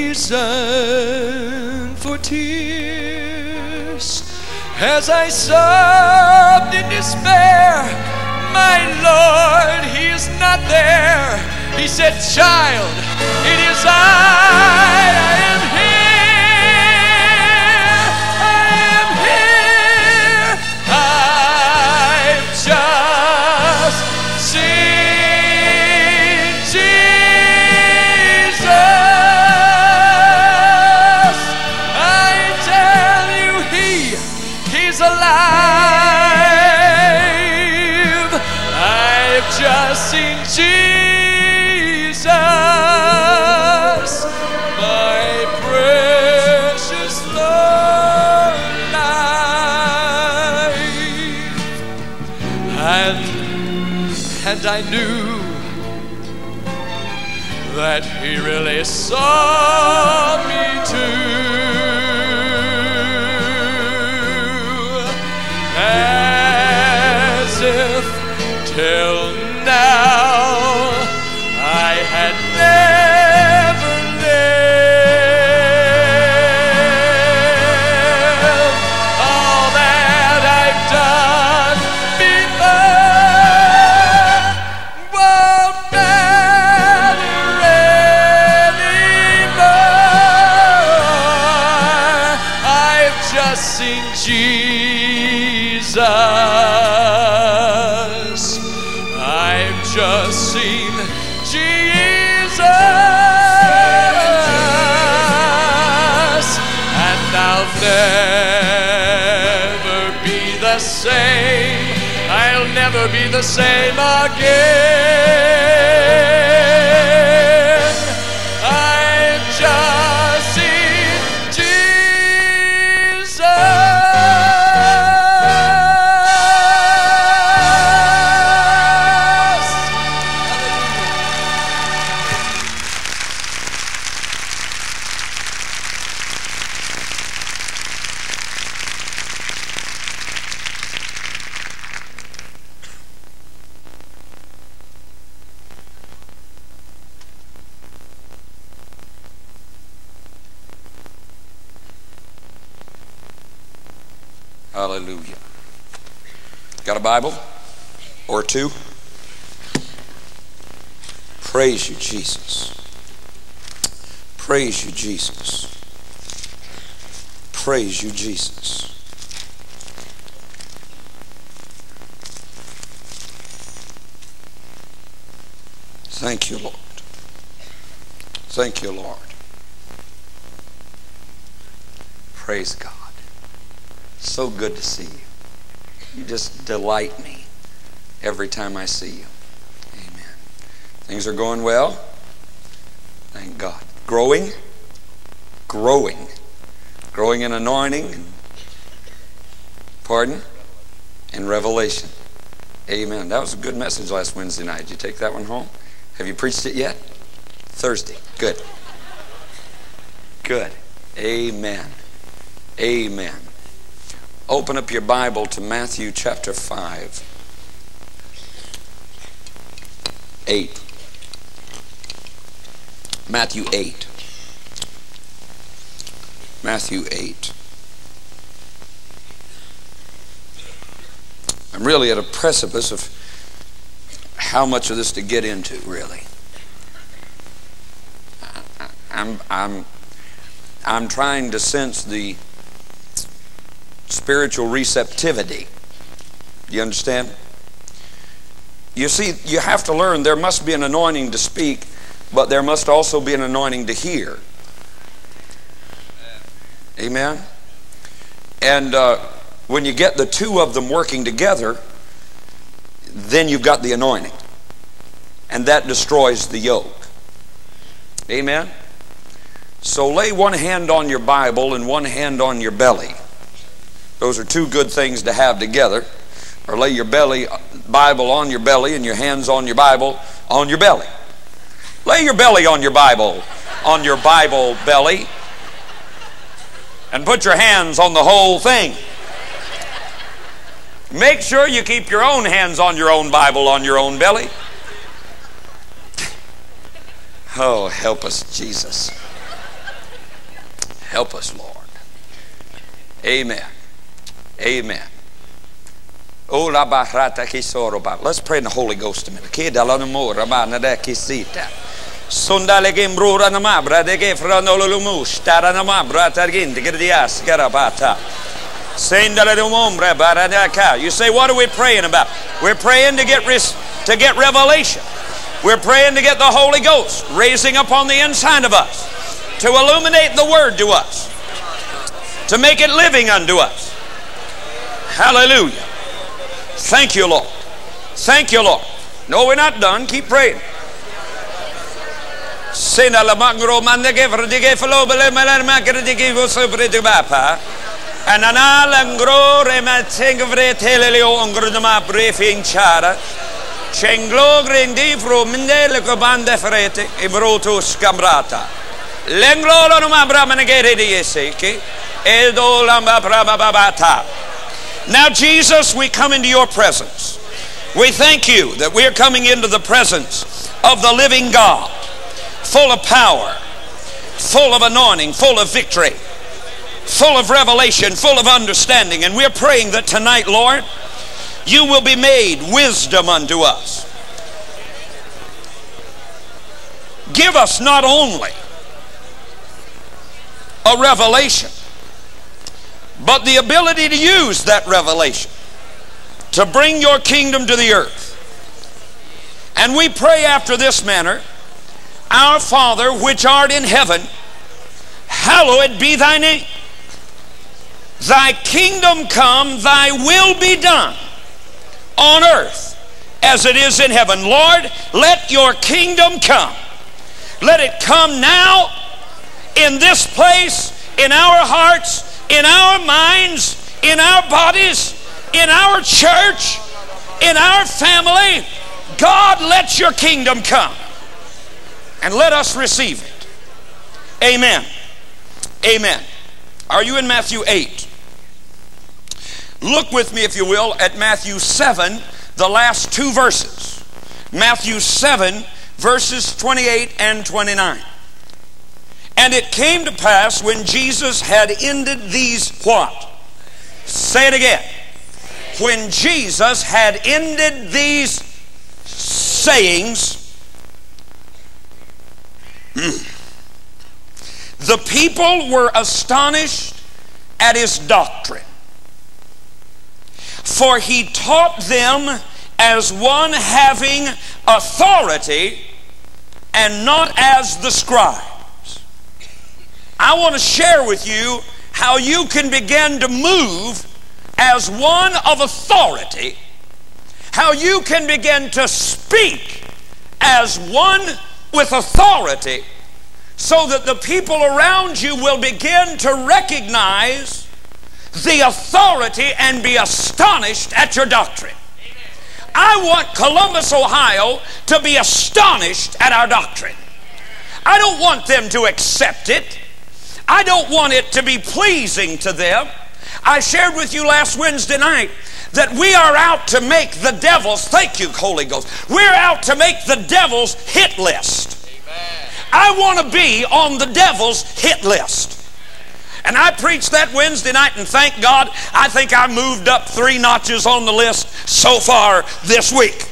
reason for tears. As I sobbed in despair, my Lord, He is not there. He said, child, it is I, I am here, I am here, I've just seen Jesus. I tell you, He, He's alive. I've just seen Jesus, my precious Lord alive. And, and I knew that He really saw me too, as if till now I had never lived all that I've done before. Won't matter anymore. I've just seen Jesus. I've just seen Jesus, and I'll never be the same. I'll never be the same again. I've just seen Jesus. Hallelujah. Got a Bible or two? Praise you, Jesus. Praise you, Jesus. Praise you, Jesus. Thank you, Lord. Thank you, Lord. Praise God. So good to see you. You just delight me every time I see you. Amen. Things are going well. Thank God. Growing. Growing. Growing in anointing. Pardon? In revelation. Amen. That was a good message last Wednesday night. Did you take that one home? Have you preached it yet? Thursday. Good. Good. Amen. Amen. Open up your Bible to Matthew chapter five. eight. Matthew eight. Matthew eight. I'm really at a precipice of how much of this to get into, really. I, I'm, I'm, I'm trying to sense the spiritual receptivity. Do you understand? You see, you have to learn there must be an anointing to speak, but there must also be an anointing to hear. Amen? And uh, when you get the two of them working together, then you've got the anointing. And that destroys the yoke. Amen? So lay one hand on your Bible and one hand on your belly. Those are two good things to have together. Or lay your belly, Bible on your belly and your hands on your Bible on your belly. Lay your belly on your Bible, on your Bible belly, and put your hands on the whole thing. Make sure you keep your own hands on your own Bible on your own belly. Oh, help us, Jesus. Help us, Lord. Amen. Amen. Let's pray in the Holy Ghost a minute. You say, what are we praying about? We're praying to get to get revelation. We're praying to get the Holy Ghost raising up on the inside of us, to illuminate the Word to us, to make it living unto us. Hallelujah. Thank you, Lord. Thank you, Lord. No, we're not done. Keep praying. Now, Jesus, we come into your presence. We thank you that we're coming into the presence of the living God, full of power, full of anointing, full of victory, full of revelation, full of understanding. And we're praying that tonight, Lord, you will be made wisdom unto us. Give us not only a revelation, but the ability to use that revelation to bring your kingdom to the earth. And we pray after this manner: Our Father which art in heaven, hallowed be thy name. Thy kingdom come, thy will be done on earth as it is in heaven. Lord, let your kingdom come. Let it come now in this place, in our hearts, in our minds, in our bodies, in our church, in our family. God, let your kingdom come and let us receive it. Amen. Amen. Are you in Matthew eight? Look with me, if you will, at Matthew seven, the last two verses. Matthew seven, verses twenty-eight and twenty-nine. And it came to pass when Jesus had ended these what? Say it again. When Jesus had ended these sayings, the people were astonished at his doctrine. For he taught them as one having authority and not as the scribes. I want to share with you how you can begin to move as one of authority, how you can begin to speak as one with authority, so that the people around you will begin to recognize the authority and be astonished at your doctrine. I want Columbus, Ohio to be astonished at our doctrine. I don't want them to accept it. I don't want it to be pleasing to them. I shared with you last Wednesday night that we are out to make the devil's, thank you, Holy Ghost, we're out to make the devil's hit list. Amen. I want to be on the devil's hit list. And I preached that Wednesday night, and thank God, I think I moved up three notches on the list so far this week.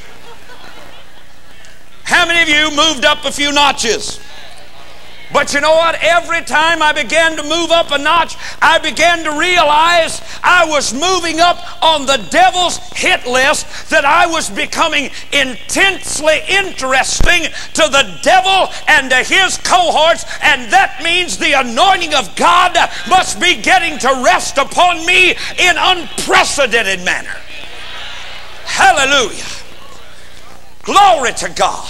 How many of you moved up a few notches? But you know what? Every time I began to move up a notch, I began to realize I was moving up on the devil's hit list, that I was becoming intensely interesting to the devil and to his cohorts, and that means the anointing of God must be getting to rest upon me in unprecedented manner. Hallelujah. Glory to God.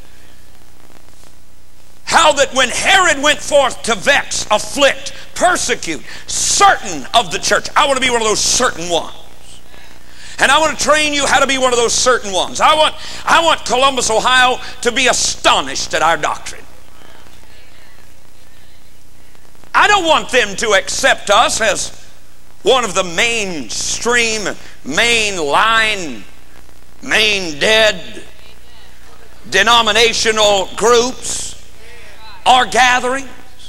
How that when Herod went forth to vex, afflict, persecute certain of the church, I want to be one of those certain ones. And I want to train you how to be one of those certain ones. I want, I want Columbus, Ohio to be astonished at our doctrine. I don't want them to accept us as one of the mainstream, main line, main dead denominational groups or gatherings.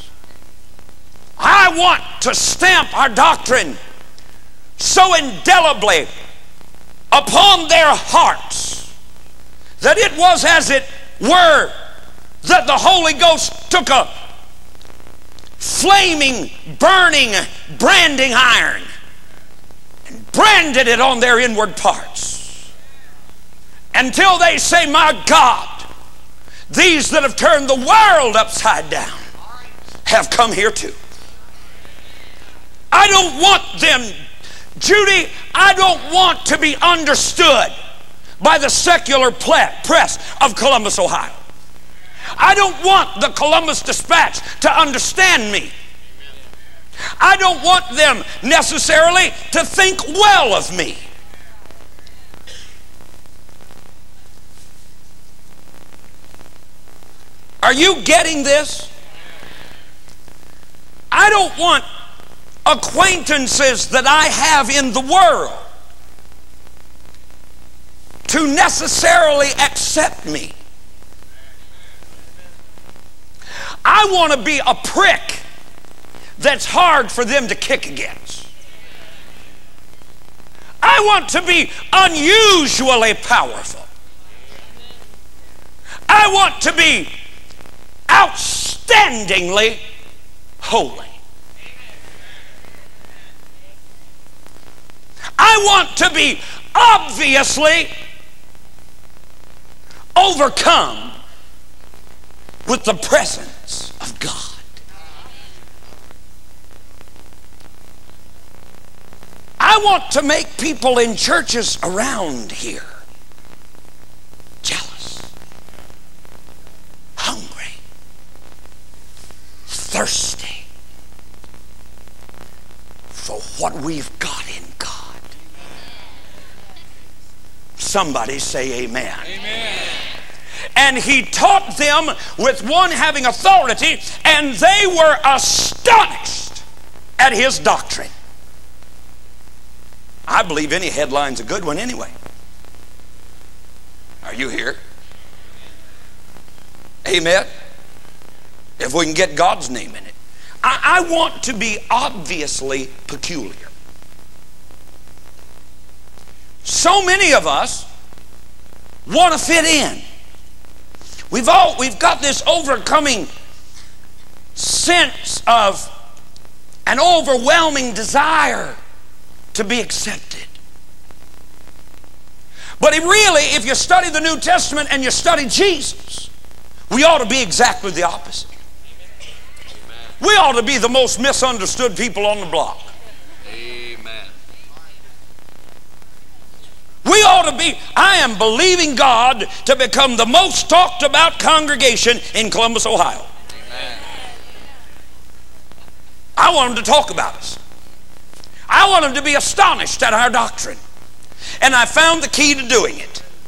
I want to stamp our doctrine so indelibly upon their hearts that it was as it were that the Holy Ghost took a flaming, burning, branding iron and branded it on their inward parts until they say, my God, these that have turned the world upside down have come here too. I don't want them, Judy, I don't want to be understood by the secular press of Columbus, Ohio. I don't want the Columbus Dispatch to understand me. I don't want them necessarily to think well of me. Are you getting this? I don't want acquaintances that I have in the world to necessarily accept me. I want to be a prick that's hard for them to kick against. I want to be unusually powerful. I want to be outstandingly holy. I want to be obviously overcome with the presence of God. I want to make people in churches around here jealous, hungry, thirsty for what we've got in God. Somebody say amen. Amen. And he taught them with one having authority, and they were astonished at his doctrine. I believe any headline's a good one anyway. Are you here? Amen. If we can get God's name in it. I, I want to be obviously peculiar. So many of us want to fit in. We've all we've got this overcoming sense of an overwhelming desire to be accepted. But it really, if you study the New Testament and you study Jesus, we ought to be exactly the opposite. We ought to be the most misunderstood people on the block. Amen. We ought to be, I am believing God to become the most talked about congregation in Columbus, Ohio. Amen. I want them to talk about us. I want them to be astonished at our doctrine. And I found the key to doing it.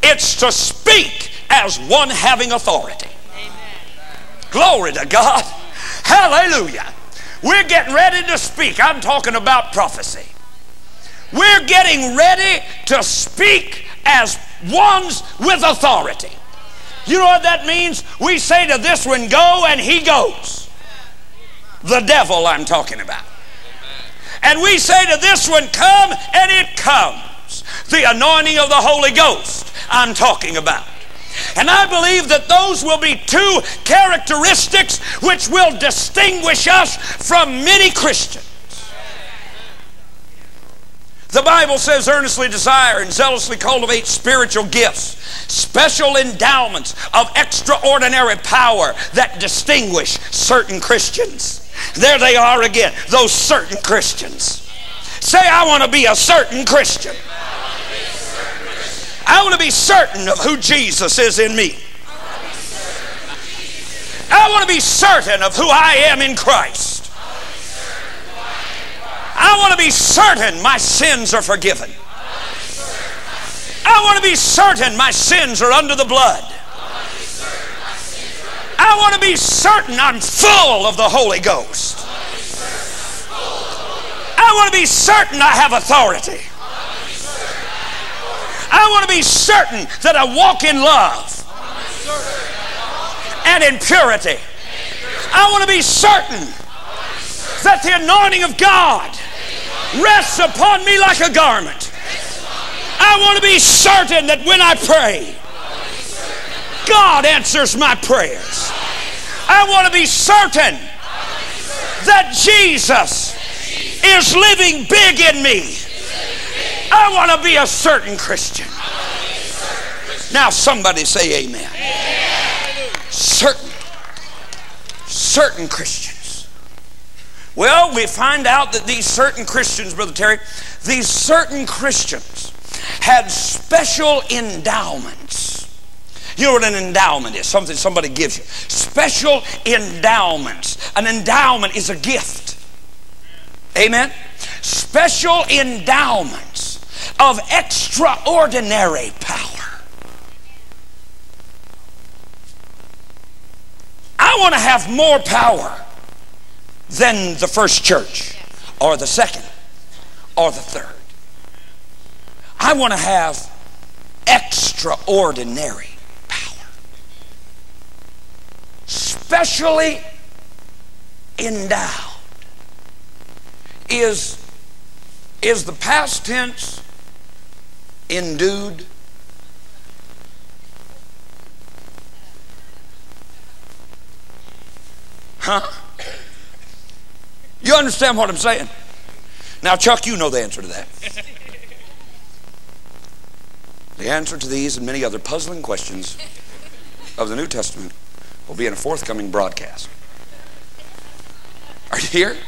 It's to speak as one having authority. Glory to God. Hallelujah. We're getting ready to speak. I'm talking about prophecy. We're getting ready to speak as ones with authority. You know what that means? We say to this one, go, and he goes. The devil I'm talking about. And we say to this one, come, and it comes. The anointing of the Holy Ghost I'm talking about. And I believe that those will be two characteristics which will distinguish us from many Christians. The Bible says, earnestly desire and zealously cultivate spiritual gifts, special endowments of extraordinary power that distinguish certain Christians. There they are again, those certain Christians. Say, I want to be a certain Christian. I want to be certain of who Jesus is in me. I want to be certain of who I am in Christ. I want to be certain my sins are forgiven. I want to be certain my sins are under the blood. I want to be certain I'm full of the Holy Ghost. I want to be certain I have authority. I want to be certain that I walk in love and in purity. I want to be certain that the anointing of God rests upon me like a garment. I want to be certain that when I pray, God answers my prayers. I want to be certain that Jesus is living big in me. I want to be a certain Christian. Now somebody say amen. Certain. Certain Christians. Well, we find out that these certain Christians, Brother Terry, these certain Christians had special endowments. You know what an endowment is? Something somebody gives you. Special endowments. An endowment is a gift. Amen? Special endowments of extraordinary power. I want to have more power than the first church, or the second, or the third. I want to have extraordinary power. Specially endowed is, is the past tense endued? Huh? You understand what I'm saying? Now, Chuck, you know the answer to that. The answer to these and many other puzzling questions of the New Testament will be in a forthcoming broadcast. Are you here?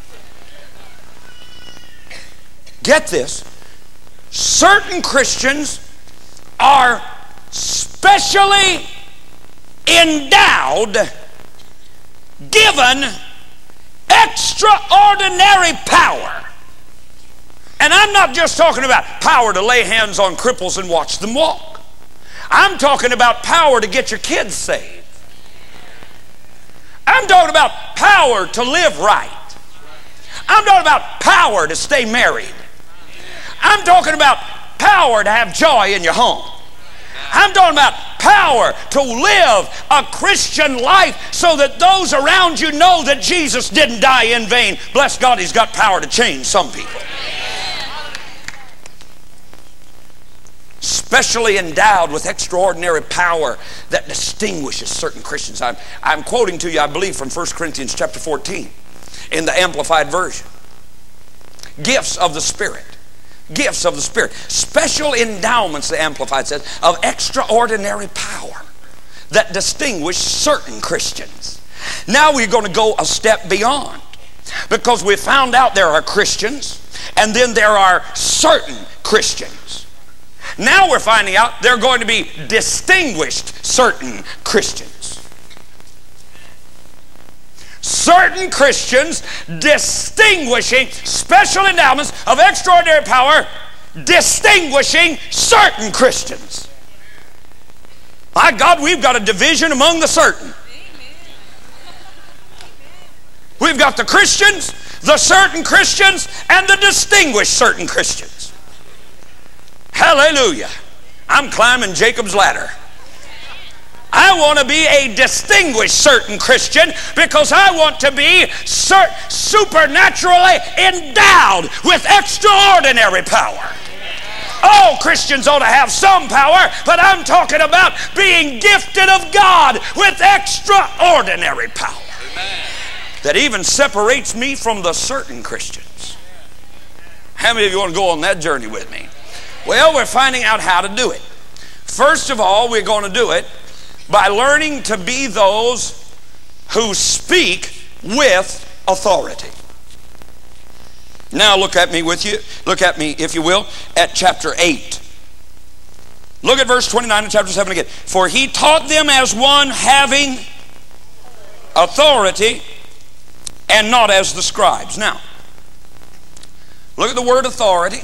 Get this. Certain Christians are specially endowed, given extraordinary power. And I'm not just talking about power to lay hands on cripples and watch them walk. I'm talking about power to get your kids saved. I'm talking about power to live right. I'm talking about power to stay married. I'm talking about power to have joy in your home. I'm talking about power to live a Christian life so that those around you know that Jesus didn't die in vain. Bless God, He's got power to change some people. Specially endowed with extraordinary power that distinguishes certain Christians. I'm, I'm quoting to you, I believe, from First Corinthians chapter fourteen in the Amplified Version. Gifts of the Spirit. Gifts of the Spirit. Special endowments, the Amplified says, of extraordinary power that distinguish certain Christians. Now we're going to go a step beyond, because we found out there are Christians and then there are certain Christians. Now we're finding out they're going to be distinguished certain Christians. Certain Christians distinguishing special endowments of extraordinary power, distinguishing certain Christians. My God, we've got a division among the certain. We've got the Christians, the certain Christians, and the distinguished certain Christians. Hallelujah. I'm climbing Jacob's ladder. I want to be a distinguished certain Christian because I want to be supernaturally endowed with extraordinary power. All Christians ought to have some power, but I'm talking about being gifted of God with extraordinary power. Amen. That even separates me from the certain Christians. How many of you want to go on that journey with me? Well, we're finding out how to do it. First of all, we're going to do it by learning to be those who speak with authority. Now look at me with you. Look at me, if you will, at chapter eight. Look at verse twenty-nine of chapter seven again. For he taught them as one having authority and not as the scribes. Now, look at the word authority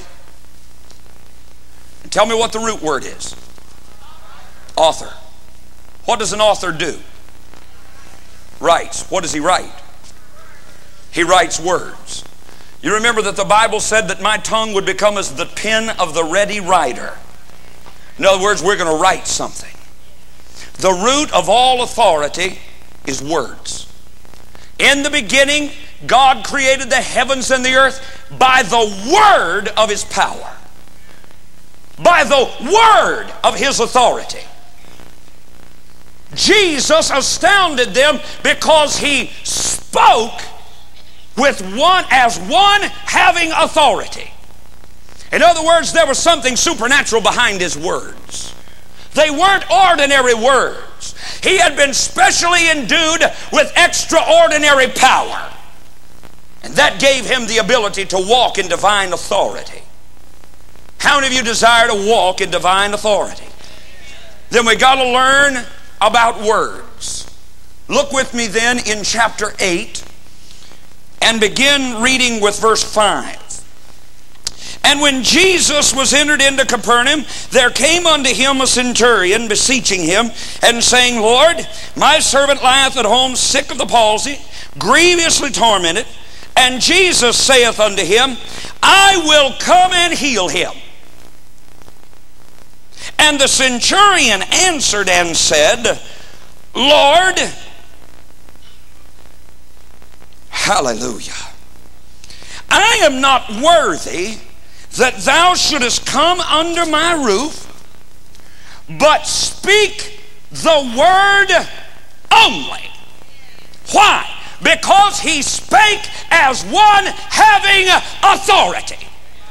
and tell me what the root word is. Author. What does an author do? Writes. What does he write? He writes words. You remember that the Bible said that my tongue would become as the pen of the ready writer. In other words, we're going to write something. The root of all authority is words. In the beginning, God created the heavens and the earth by the word of His power. By the word of His authority. Jesus astounded them because He spoke with one as one having authority. In other words, there was something supernatural behind His words. They weren't ordinary words. He had been specially endued with extraordinary power. And that gave Him the ability to walk in divine authority. How many of you desire to walk in divine authority? Then we got to learn about words. Look with me then in chapter eight and begin reading with verse five. And when Jesus was entered into Capernaum, there came unto him a centurion, beseeching him, and saying, Lord, my servant lieth at home, sick of the palsy, grievously tormented. And Jesus saith unto him, I will come and heal him. And the centurion answered and said, Lord, hallelujah, I am not worthy that thou shouldest come under my roof, but speak the word only. Why? Because he spake as one having authority.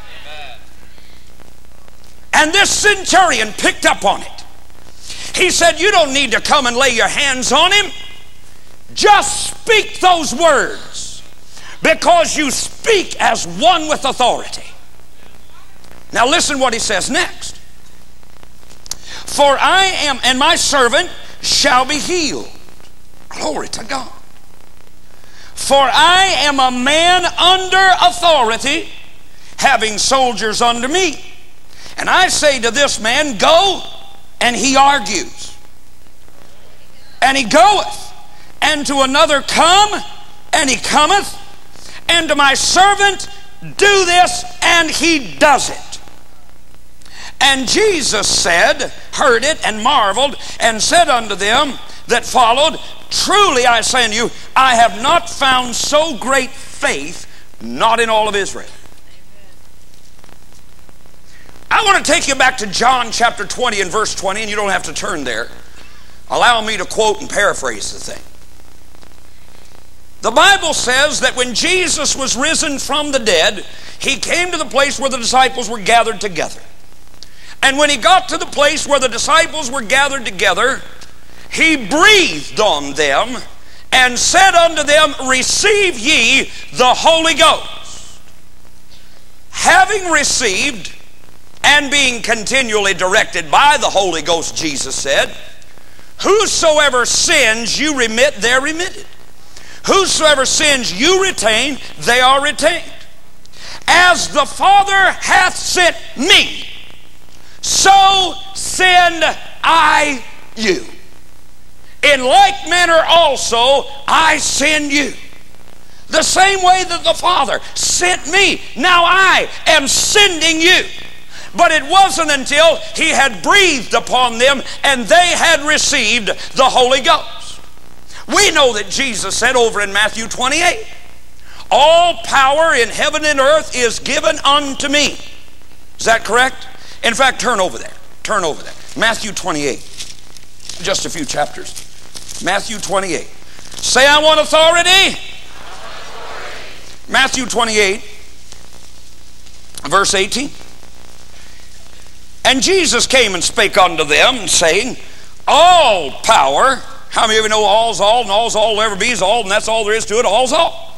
And this centurion picked up on it. He said, you don't need to come and lay your hands on him. Just speak those words, because you speak as one with authority. Now listen what he says next. For I am, and my servant shall be healed. Glory to God. For I am a man under authority, having soldiers under me. And I say to this man, go, and he argues. And he goeth. And to another, come, and he cometh. And to my servant, do this, and he does it. And Jesus said, heard it, and marveled, and said unto them that followed, truly I say unto you, I have not found so great faith, not in all of Israel. I want to take you back to John chapter twenty and verse twenty, and you don't have to turn there. Allow me to quote and paraphrase the thing. The Bible says that when Jesus was risen from the dead, he came to the place where the disciples were gathered together. And when he got to the place where the disciples were gathered together, he breathed on them and said unto them, receive ye the Holy Ghost. Having received and being continually directed by the Holy Ghost, Jesus said, whosoever sins you remit, they're remitted. Whosoever sins you retain, they are retained. As the Father hath sent me, so send I you. In like manner also I send you. The same way that the Father sent me, now I am sending you. But it wasn't until He had breathed upon them and they had received the Holy Ghost. We know that Jesus said over in Matthew twenty-eight, all power in heaven and earth is given unto me. Is that correct? In fact, turn over there. Turn over there. Matthew twenty-eight. Just a few chapters. Matthew twenty-eight. Say, I want authority. Matthew twenty-eight, verse eighteen. And Jesus came and spake unto them, saying, all power, how many of you know all's all, and all's all will ever be is all, and that's all there is to it, all's all.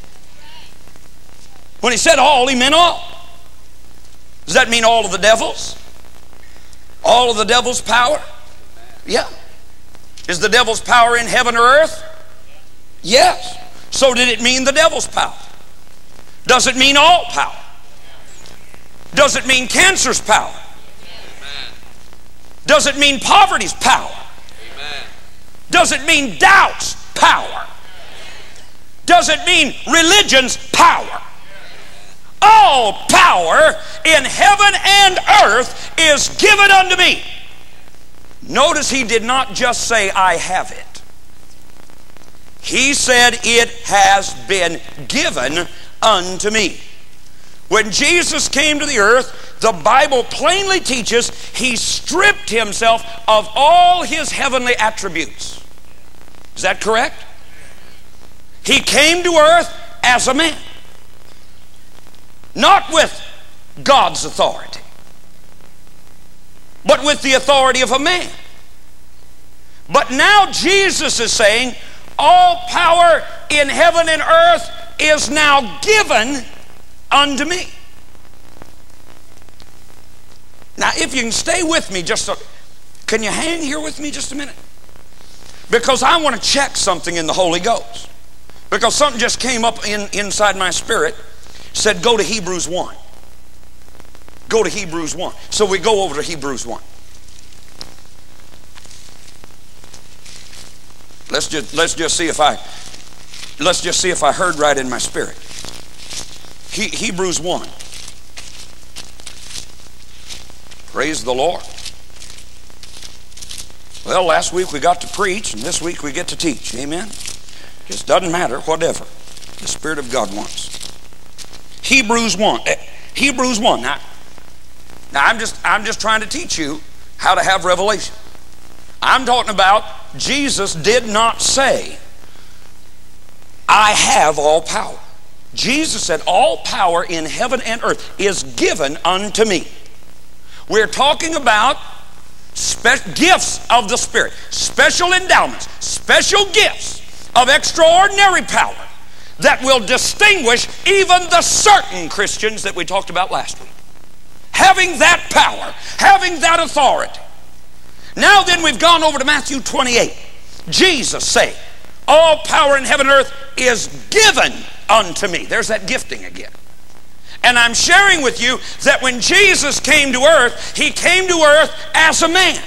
When He said all, He meant all. Does that mean all of the devils? All of the devil's power? Yeah. Is the devil's power in heaven or earth? Yes. So did it mean the devil's power? Does it mean all power? Does it mean cancer's power? Does it mean poverty's power? Does it mean doubt's power? Does it mean religion's power? All power in heaven and earth is given unto me. Notice He did not just say, I have it. He said, it has been given unto me. When Jesus came to the earth, the Bible plainly teaches He stripped Himself of all His heavenly attributes. Is that correct? He came to earth as a man, not with God's authority, but with the authority of a man. But now Jesus is saying, all power in heaven and earth is now given unto me. Now, if you can stay with me just a, can you hang here with me just a minute? Because I want to check something in the Holy Ghost. Because something just came up in, inside my spirit, said go to Hebrews one. Go to Hebrews one. So we go over to Hebrews one. Let's just let's just see if I let's just see if I heard right in my spirit. He, Hebrews one. Praise the Lord. Well, last week we got to preach, and this week we get to teach. Amen. Just doesn't matter, whatever the Spirit of God wants. Hebrews one. Hebrews one. Now, now I'm just I'm just trying to teach you how to have revelation. I'm talking about Jesus did not say, I have all power. Jesus said, all power in heaven and earth is given unto me. We're talking about spe- gifts of the Spirit, special endowments, special gifts of extraordinary power that will distinguish even the certain Christians that we talked about last week. Having that power, having that authority. Now then, we've gone over to Matthew twenty-eight. Jesus said, all power in heaven and earth is given unto me. There's that gifting again. And I'm sharing with you that when Jesus came to earth, He came to earth as a man.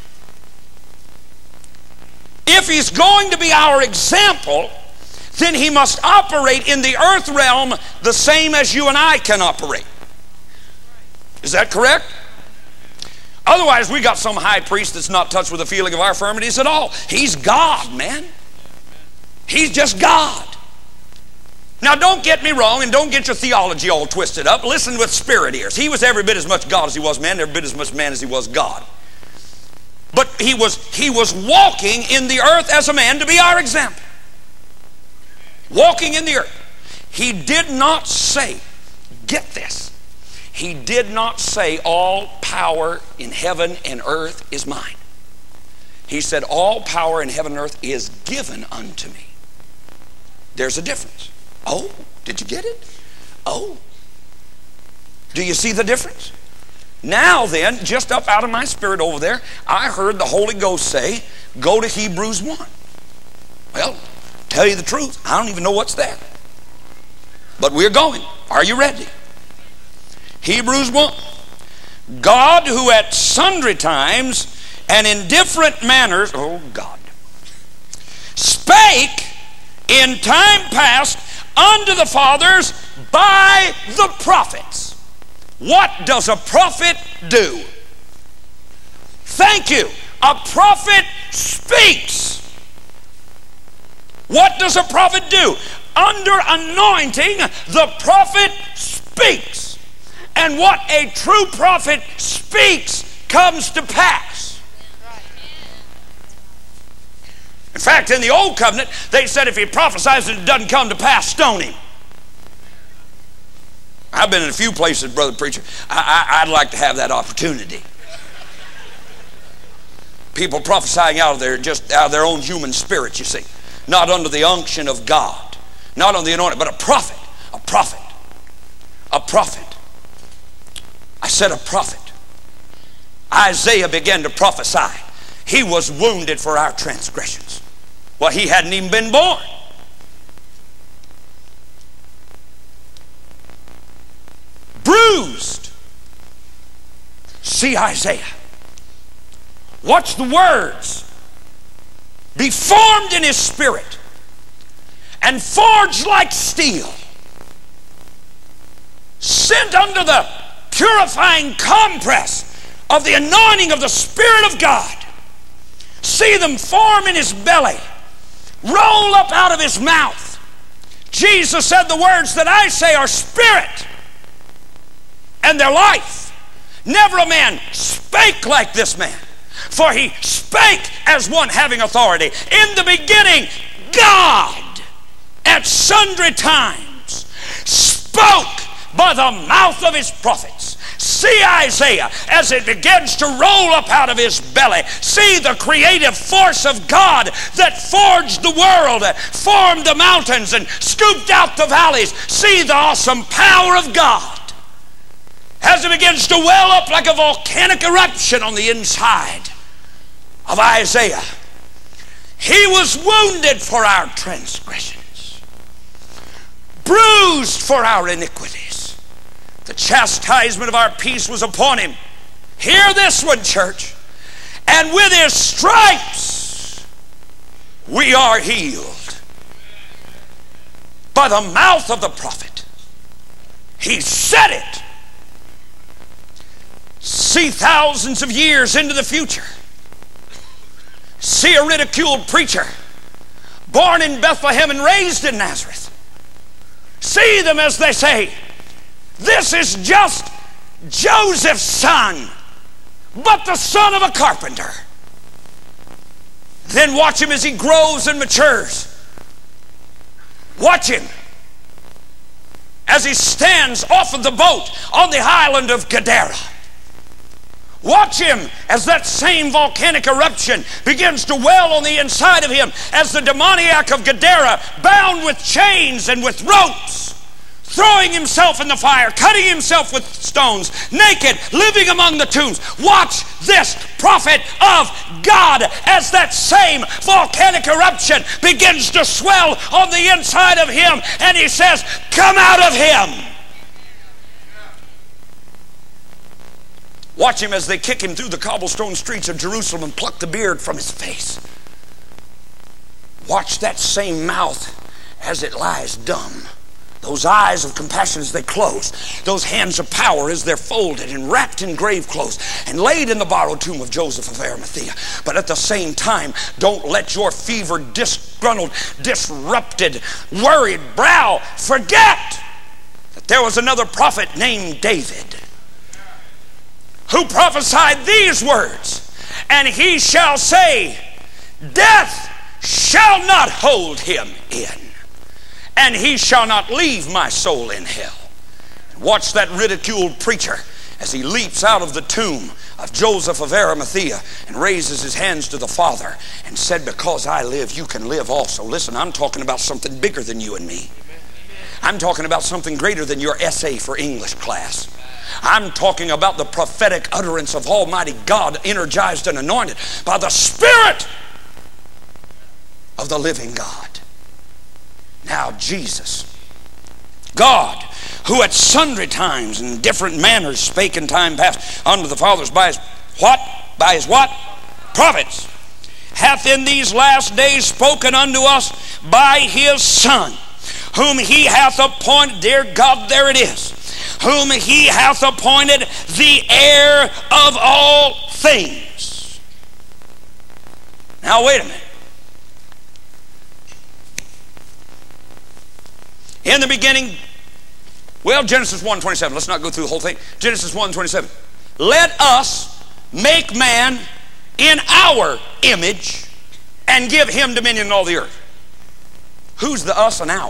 If He's going to be our example, then He must operate in the earth realm the same as you and I can operate. Is that correct? Otherwise, we got some high priest that's not touched with the feeling of our infirmities at all. He's God, man. He's just God. Now, don't get me wrong, and don't get your theology all twisted up. Listen with spirit ears. He was every bit as much God as He was man, every bit as much man as He was God. But he was, he was walking in the earth as a man to be our example. Walking in the earth. He did not say, get this, He did not say all power in heaven and earth is mine. He said all power in heaven and earth is given unto me. There's a difference. Oh, did you get it? Oh. Do you see the difference? Now then, just up out of my spirit over there, I heard the Holy Ghost say, go to Hebrews one. Well, tell you the truth, I don't even know what's there. But we're going. Are you ready? Hebrews one. God, who at sundry times and in different manners, oh God, spake in time past unto the fathers by the prophets. What does a prophet do? Thank you. A prophet speaks. What does a prophet do? Under anointing, the prophet speaks. And what a true prophet speaks comes to pass. In fact, in the Old Covenant, they said if he prophesies and it doesn't come to pass, stone him. I've been in a few places, brother preacher. I, I, I'd like to have that opportunity. People prophesying out of their just out of their own human spirit, you see, not under the unction of God, not on the anointing, but a prophet, a prophet, a prophet. I said a prophet. Isaiah began to prophesy. He was wounded for our transgressions. Well, he hadn't even been born. Bruised. See Isaiah. Watch the words. Be formed in his spirit and forged like steel. Sent under the purifying compress of the anointing of the Spirit of God. See them form in his belly, roll up out of his mouth. Jesus said the words that I say are spirit and their life. Never a man spake like this man, for he spake as one having authority. In the beginning, God at sundry times spoke by the mouth of his prophets. See Isaiah as it begins to roll up out of his belly. See the creative force of God that forged the world, formed the mountains and scooped out the valleys. See the awesome power of God as it begins to well up like a volcanic eruption on the inside of Isaiah. He was wounded for our transgressions, bruised for our iniquities. The chastisement of our peace was upon him. Hear this one, church. And with his stripes we are healed. By the mouth of the prophet. He said it. See thousands of years into the future. See a ridiculed preacher born in Bethlehem and raised in Nazareth. See them as they say, this is just Joseph's son, but the son of a carpenter. Then watch him as he grows and matures. Watch him as he stands off of the boat on the island of Gadara. Watch him as that same volcanic eruption begins to well on the inside of him, as the demoniac of Gadara, bound with chains and with ropes, throwing himself in the fire, cutting himself with stones, naked, living among the tombs. Watch this prophet of God as that same volcanic eruption begins to swell on the inside of him, and he says, come out of him. Watch him as they kick him through the cobblestone streets of Jerusalem and pluck the beard from his face. Watch that same mouth as it lies dumb. Those eyes of compassion as they close. Those hands of power as they're folded and wrapped in grave clothes and laid in the borrowed tomb of Joseph of Arimathea. But at the same time, don't let your fevered, disgruntled, disrupted, worried brow forget that there was another prophet named David who prophesied these words, and he shall say, death shall not hold him in, and he shall not leave my soul in hell. Watch that ridiculed preacher as he leaps out of the tomb of Joseph of Arimathea and raises his hands to the Father and said, because I live, you can live also. Listen, I'm talking about something bigger than you and me. I'm talking about something greater than your essay for English class. I'm talking about the prophetic utterance of Almighty God, energized and anointed by the Spirit of the living God. Now Jesus, God, who at sundry times and different manners spake in time past unto the fathers by his what? By his what? prophets, hath in these last days spoken unto us by his Son, whom he hath appointed, dear God, there it is, whom he hath appointed the heir of all things. Now wait a minute. In the beginning, well, Genesis one twenty-seven. Let's not go through the whole thing. Genesis one twenty-seven. Let us make man in our image and give him dominion in all the earth. Who's the us and our?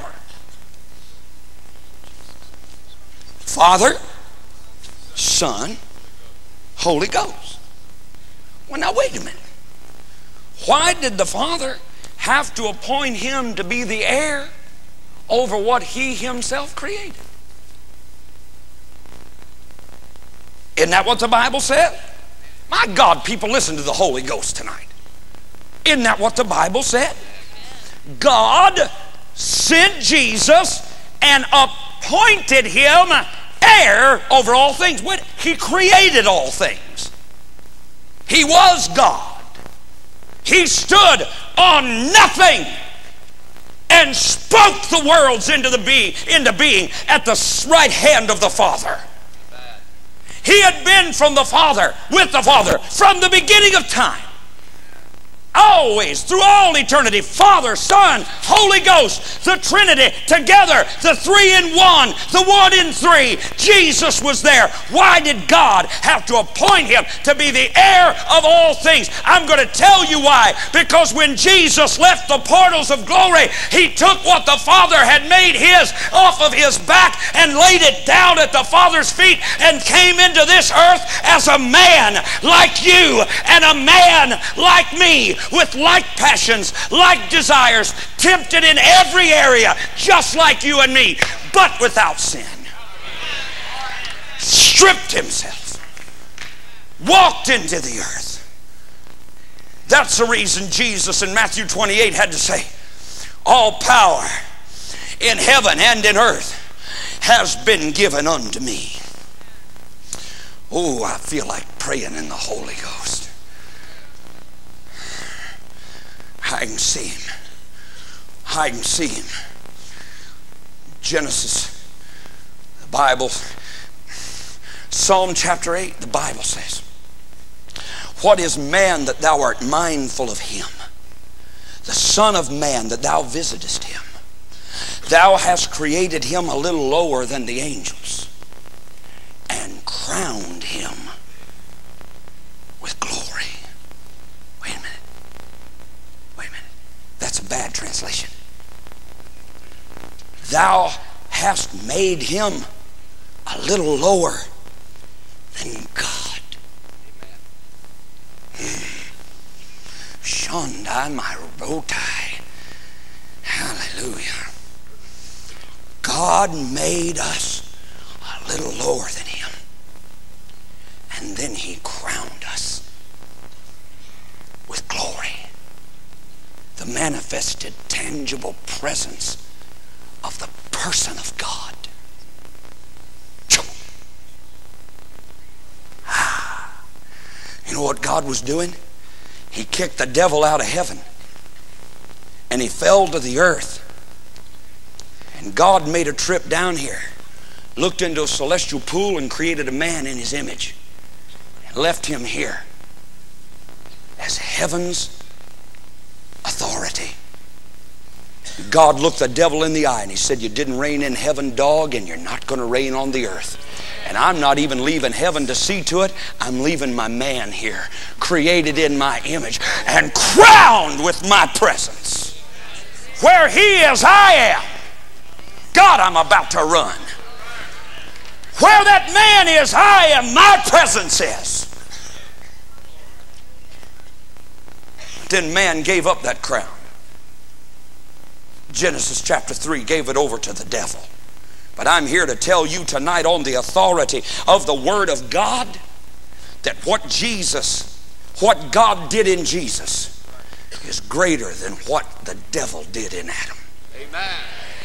Father, Son, Holy Ghost. Well, now wait a minute. Why did the Father have to appoint him to be the heir over what he himself created? Isn't that what the Bible said? My God, people, listen to the Holy Ghost tonight. Isn't that what the Bible said? God sent Jesus and appointed him heir over all things. What? He created all things. He was God. He stood on nothing and spoke the worlds into the being, into being at the right hand of the Father. He had been from the Father, with the Father, from the beginning of time. Always, through all eternity, Father, Son, Holy Ghost, the Trinity, together, the three in one, the one in three. Jesus was there. Why did God have to appoint him to be the heir of all things? I'm going to tell you why. Because when Jesus left the portals of glory, he took what the Father had made his off of his back and laid it down at the Father's feet and came into this earth as a man like you and a man like me, with like passions, like desires, tempted in every area, just like you and me, but without sin. Stripped himself, walked into the earth. That's the reason Jesus in Matthew twenty-eight had to say, all power in heaven and in earth has been given unto me. Oh, I feel like praying in the Holy Ghost. I can see him. I can see him. Genesis, the Bible, Psalm chapter eight, the Bible says, what is man that thou art mindful of him? The Son of Man that thou visitest him. Thou hast created him a little lower than the angels and crowned him with glory. Wait a minute. That's a bad translation. Thou hast made him a little lower than God. Shondai my rotai. Hallelujah. God made us a little lower than him. And then he crowned us with glory. The manifested, tangible presence of the person of God. Ah. You know what God was doing? He kicked the devil out of heaven and he fell to the earth. And God made a trip down here, looked into a celestial pool and created a man in his image and left him here as heaven's authority. God looked the devil in the eye and he said, you didn't reign in heaven, dog, and you're not going to reign on the earth. And I'm not even leaving heaven to see to it. I'm leaving my man here, created in my image and crowned with my presence. Where he is, I am. God, I'm about to run. Where that man is, I am. My presence is. Then man gave up that crown. Genesis chapter three gave it over to the devil. But I'm here to tell you tonight on the authority of the Word of God that what Jesus, what God did in Jesus is greater than what the devil did in Adam. Amen.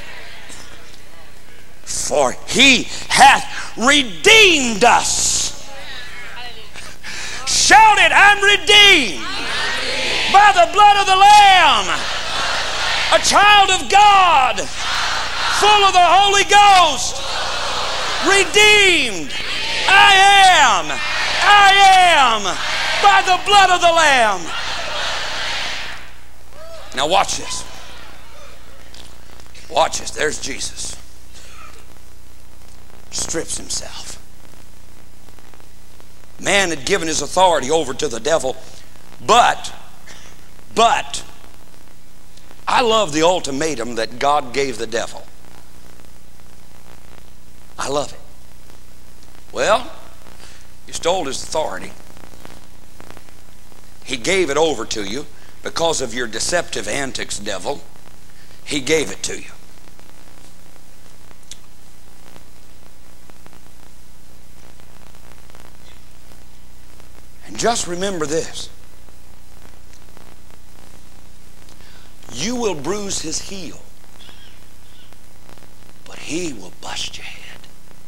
For he hath redeemed us. Shout it, I'm redeemed by the blood of the Lamb. A child of God, full of the Holy Ghost. Redeemed. I am. I am by the blood of the Lamb. Now watch this. Watch this. There's Jesus. Strips himself. Man had given his authority over to the devil, but, but, I love the ultimatum that God gave the devil. I love it. Well, you stole his authority. He gave it over to you because of your deceptive antics, devil. He gave it to you. And just remember this. You will bruise his heel, but he will bust your head.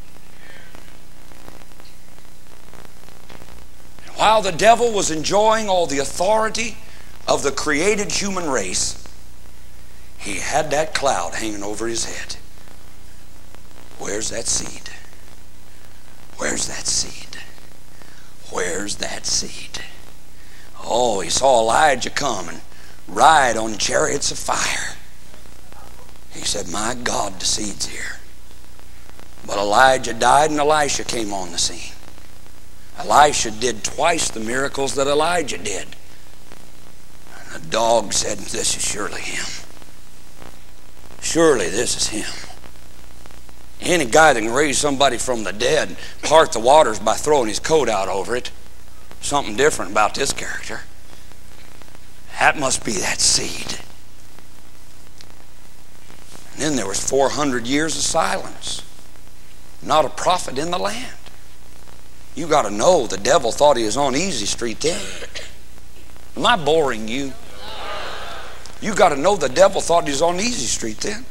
And while the devil was enjoying all the authority of the created human race, he had that cloud hanging over his head. Where's that seed? Where's that seed? Where's that seed? Oh, he saw Elijah come and ride on chariots of fire. He said, my God, the seed's here. But Elijah died and Elisha came on the scene. Elisha did twice the miracles that Elijah did. And the dog said, this is surely him. Surely this is him. Any guy that can raise somebody from the dead and part the waters by throwing his coat out over it, something different about this character. That must be that seed. And then there was four hundred years of silence. Not a prophet in the land. You got to know the devil thought he was on easy street then. Am I boring you? You got to know the devil thought he was on easy street then.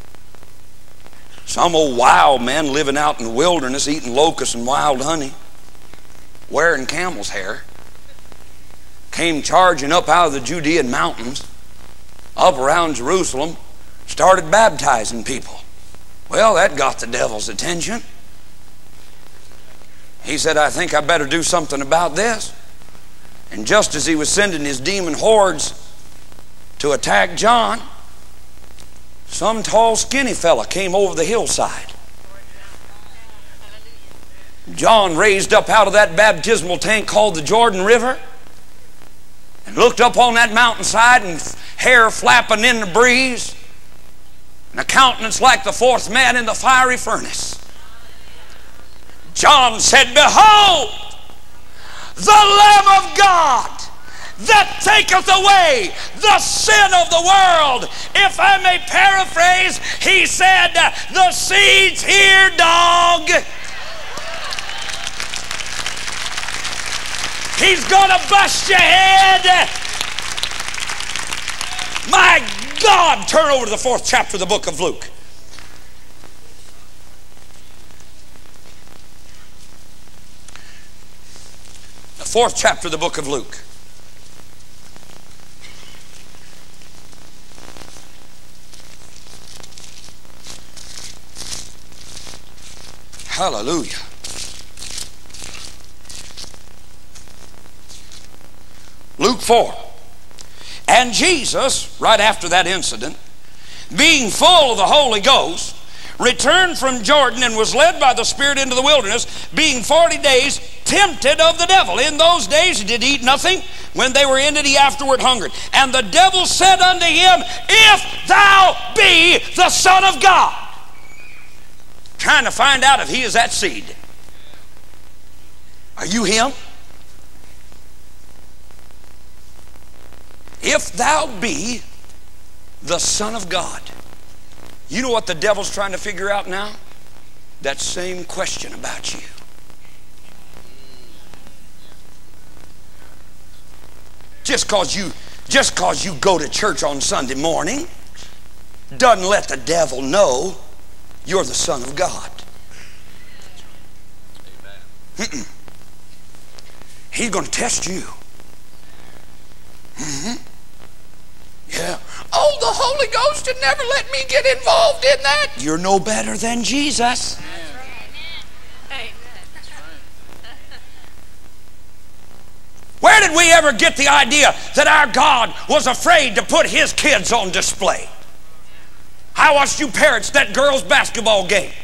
Some old wild man living out in the wilderness eating locusts and wild honey, wearing camel's hair, came charging up out of the Judean mountains, up around Jerusalem, started baptizing people. Well, that got the devil's attention. He said, I think I better do something about this. And just as he was sending his demon hordes to attack John, some tall skinny fella came over the hillside. John raised up out of that baptismal tank called the Jordan River and looked up on that mountainside, and hair flapping in the breeze and a countenance like the fourth man in the fiery furnace. John said, behold, the Lamb of God that taketh away the sin of the world. If I may paraphrase, he said, the seed's here, dog. He's gonna bust your head. My God, turn over to the fourth chapter of the book of Luke. The fourth chapter of the book of Luke. Hallelujah. Luke four. And Jesus, right after that incident, being full of the Holy Ghost, returned from Jordan and was led by the Spirit into the wilderness, being forty days tempted of the devil. In those days he did eat nothing. When they were ended, he afterward hungered. And the devil said unto him, if thou be the Son of God. Trying to find out if he is that seed. Are you him? If thou be the Son of God. You know what the devil's trying to figure out now? That same question about you. Just cause you just cause you go to church on Sunday morning doesn't let the devil know you're the Son of God. Amen. He's going to test you. Mm-hmm. Yeah. Oh, the Holy Ghost had never let me get involved in that. You're no better than Jesus. Where did we ever get the idea that our God was afraid to put his kids on display? I watched you parents that girls' basketball game,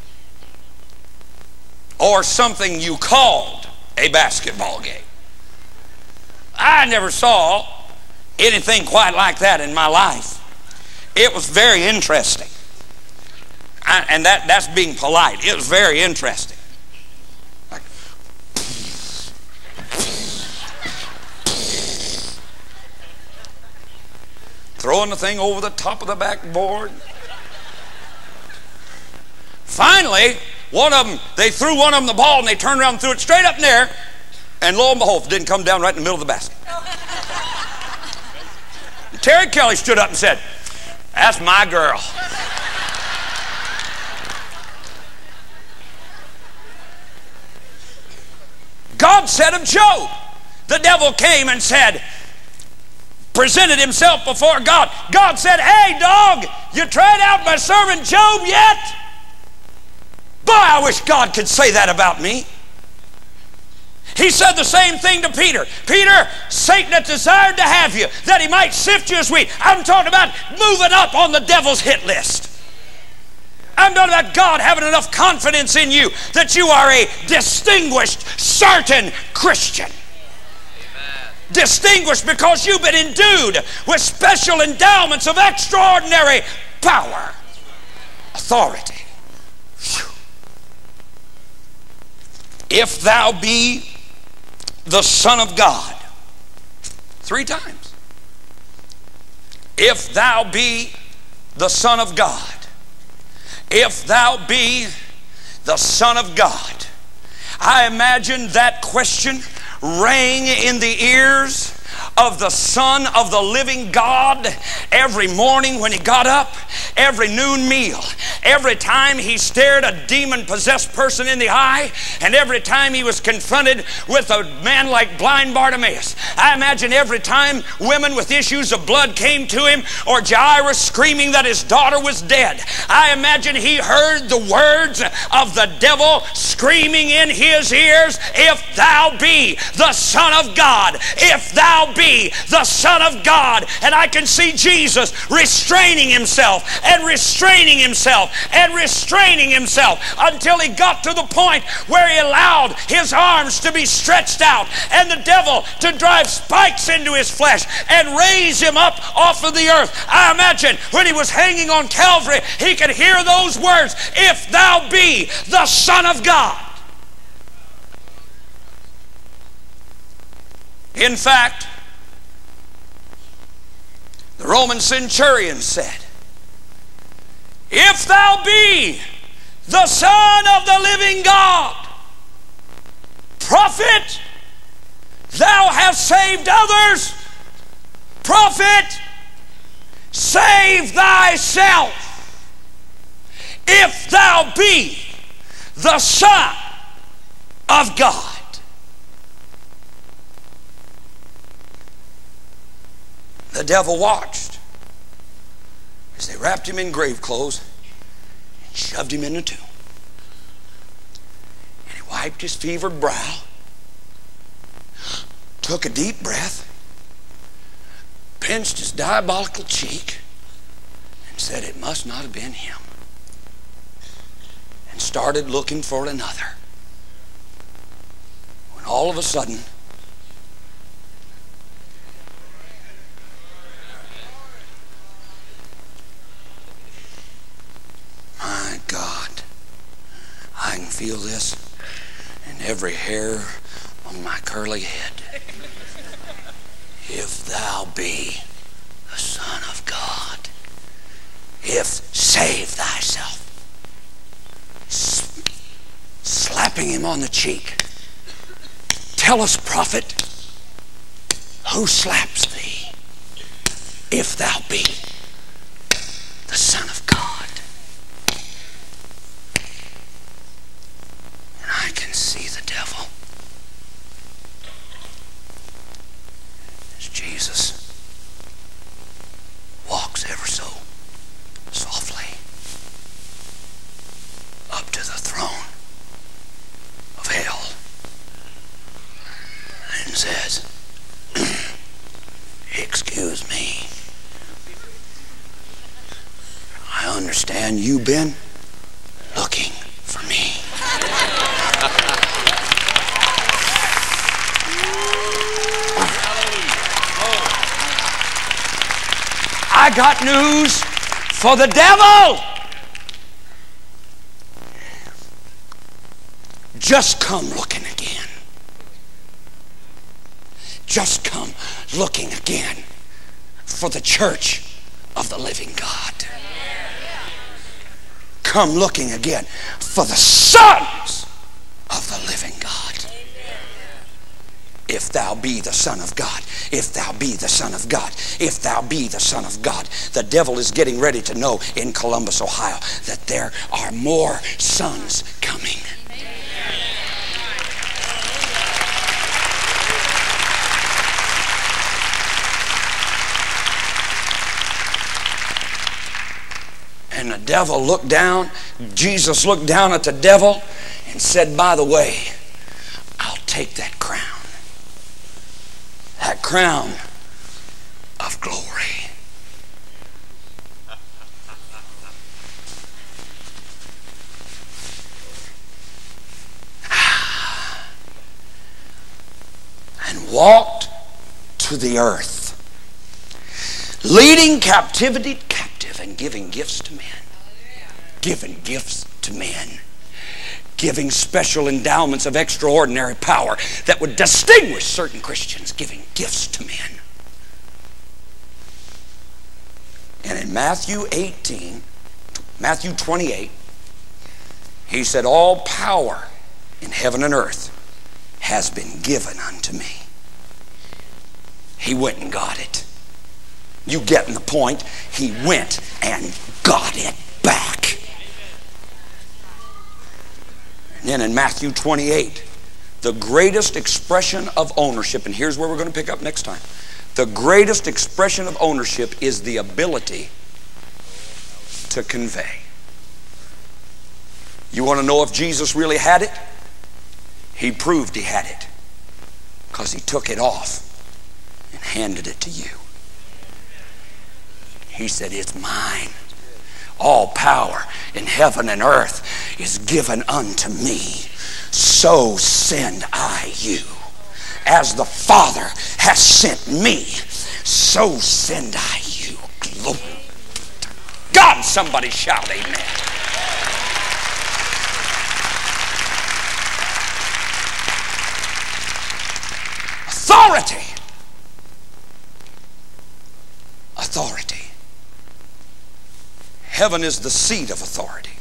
or something you called a basketball game. I never saw anything quite like that in my life. It was very interesting. I, and that, that's being polite. It was very interesting. Like, throwing the thing over the top of the backboard. Finally, one of them, they threw one of them the ball and they turned around and threw it straight up in there, and lo and behold, it didn't come down right in the middle of the basket. Terry Kelly stood up and said, "That's my girl." God said of Job, the devil came and said, presented himself before God. God said, "Hey, dog, you tried out my servant Job yet?" Boy, I wish God could say that about me. He said the same thing to Peter. Peter, Satan had desired to have you, that he might sift you as wheat. I'm talking about moving up on the devil's hit list. I'm talking about God having enough confidence in you that you are a distinguished, certain Christian. Amen. Distinguished because you've been endued with special endowments of extraordinary power, authority. Whew. If thou be the Son of God. Three times. If thou be the Son of God. If thou be the Son of God. I imagine that question rang in the ears of the Son of the living God every morning when he got up, every noon meal, every time he stared a demon-possessed person in the eye, and every time he was confronted with a man like blind Bartimaeus. I imagine every time women with issues of blood came to him, or Jairus screaming that his daughter was dead. I imagine he heard the words of the devil screaming in his ears, "If thou be the Son of God, if thou be the Son of God." And I can see Jesus restraining himself and restraining himself and restraining himself until he got to the point where he allowed his arms to be stretched out and the devil to drive spikes into his flesh and raise him up off of the earth. I imagine when he was hanging on Calvary, he could hear those words, "If thou be the Son of God." In fact, the Roman centurion said, "If thou be the Son of the living God, prophet, thou hast saved others. Prophet, save thyself. If thou be the Son of God." The devil watched as they wrapped him in grave clothes and shoved him in the tomb. And he wiped his fevered brow, took a deep breath, pinched his diabolical cheek, and said it must not have been him, and started looking for another. When all of a sudden, my God, I can feel this in every hair on my curly head. If thou be the Son of God, if save thyself. Slapping him on the cheek. Tell us, prophet, who slaps thee? If thou be the Son of God. And I can see the devil and says, excuse me, I understand you've been looking for me. I got news for the devil. Just come looking again. Just come looking again for the church of the living God. Come looking again for the sons of the living God. If thou be the Son of God, if thou be the Son of God, if thou be the Son of God. The devil is getting ready to know in Columbus, Ohio, that there are more sons coming. And the devil looked down, Jesus looked down at the devil and said, by the way, I'll take that crown. That crown of glory. And walked to the earth, leading captivity captive and giving gifts to men. Giving gifts to men. Giving special endowments of extraordinary power that would distinguish certain Christians, giving gifts to men. And in Matthew eighteen, Matthew twenty-eight, he said, all power in heaven and earth has been given unto me. He went and got it. You getting the point? He went and got it back. And then in Matthew twenty-eight, the greatest expression of ownership, and here's where we're going to pick up next time. The greatest expression of ownership is the ability to convey. You want to know if Jesus really had it? He proved he had it because he took it off and handed it to you. He said, it's mine. All power in heaven and earth is given unto me. So send I you. As the Father has sent me, so send I you. Glory to God. Somebody shout amen. Authority. Authority. Heaven is the seat of authority.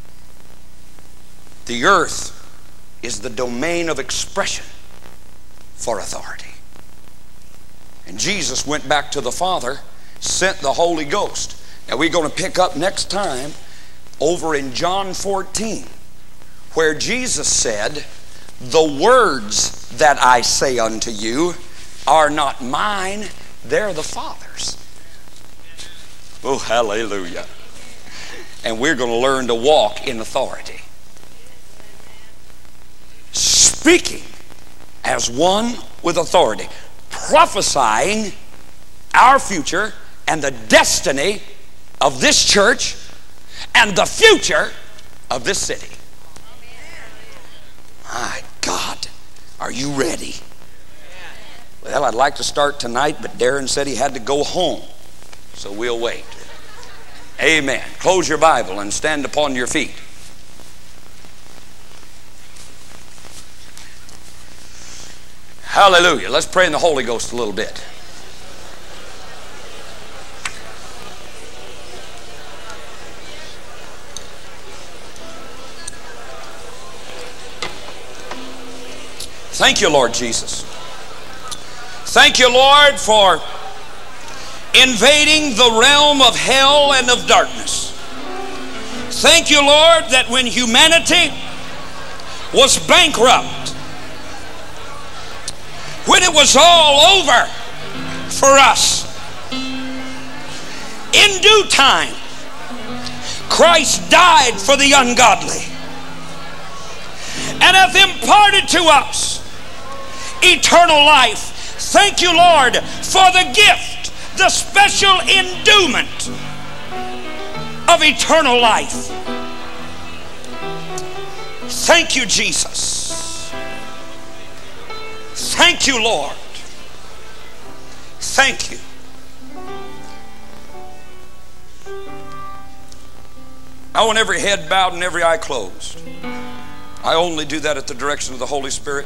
The earth is the domain of expression for authority. And Jesus went back to the Father, sent the Holy Ghost. Now we're going to pick up next time over in John fourteen, where Jesus said, the words that I say unto you are not mine, they're the Father's. Oh, hallelujah. And we're going to learn to walk in authority. Speaking as one with authority. Prophesying our future and the destiny of this church and the future of this city. My God, are you ready? Well, I'd like to start tonight, but Darren said he had to go home. So we'll wait. Amen. Close your Bible and stand upon your feet. Hallelujah. Let's pray in the Holy Ghost a little bit. Thank you, Lord Jesus. Thank you, Lord, for invading the realm of hell and of darkness. Thank you, Lord, that when humanity was bankrupt, when it was all over for us, in due time, Christ died for the ungodly and hath imparted to us eternal life. Thank you, Lord, for the gift, the special endowment of eternal life. Thank you, Jesus. Thank you, Lord. Thank you. I want every head bowed and every eye closed. I only do that at the direction of the Holy Spirit.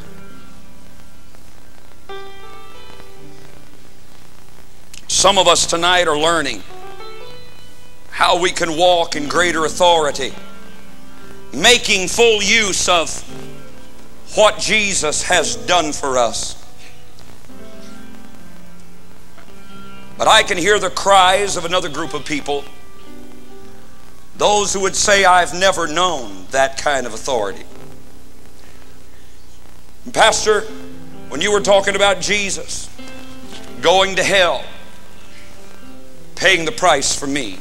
Some of us tonight are learning how we can walk in greater authority, making full use of what Jesus has done for us. But I can hear the cries of another group of people, those who would say, I've never known that kind of authority. Pastor, when you were talking about Jesus going to hell, paying the price for me,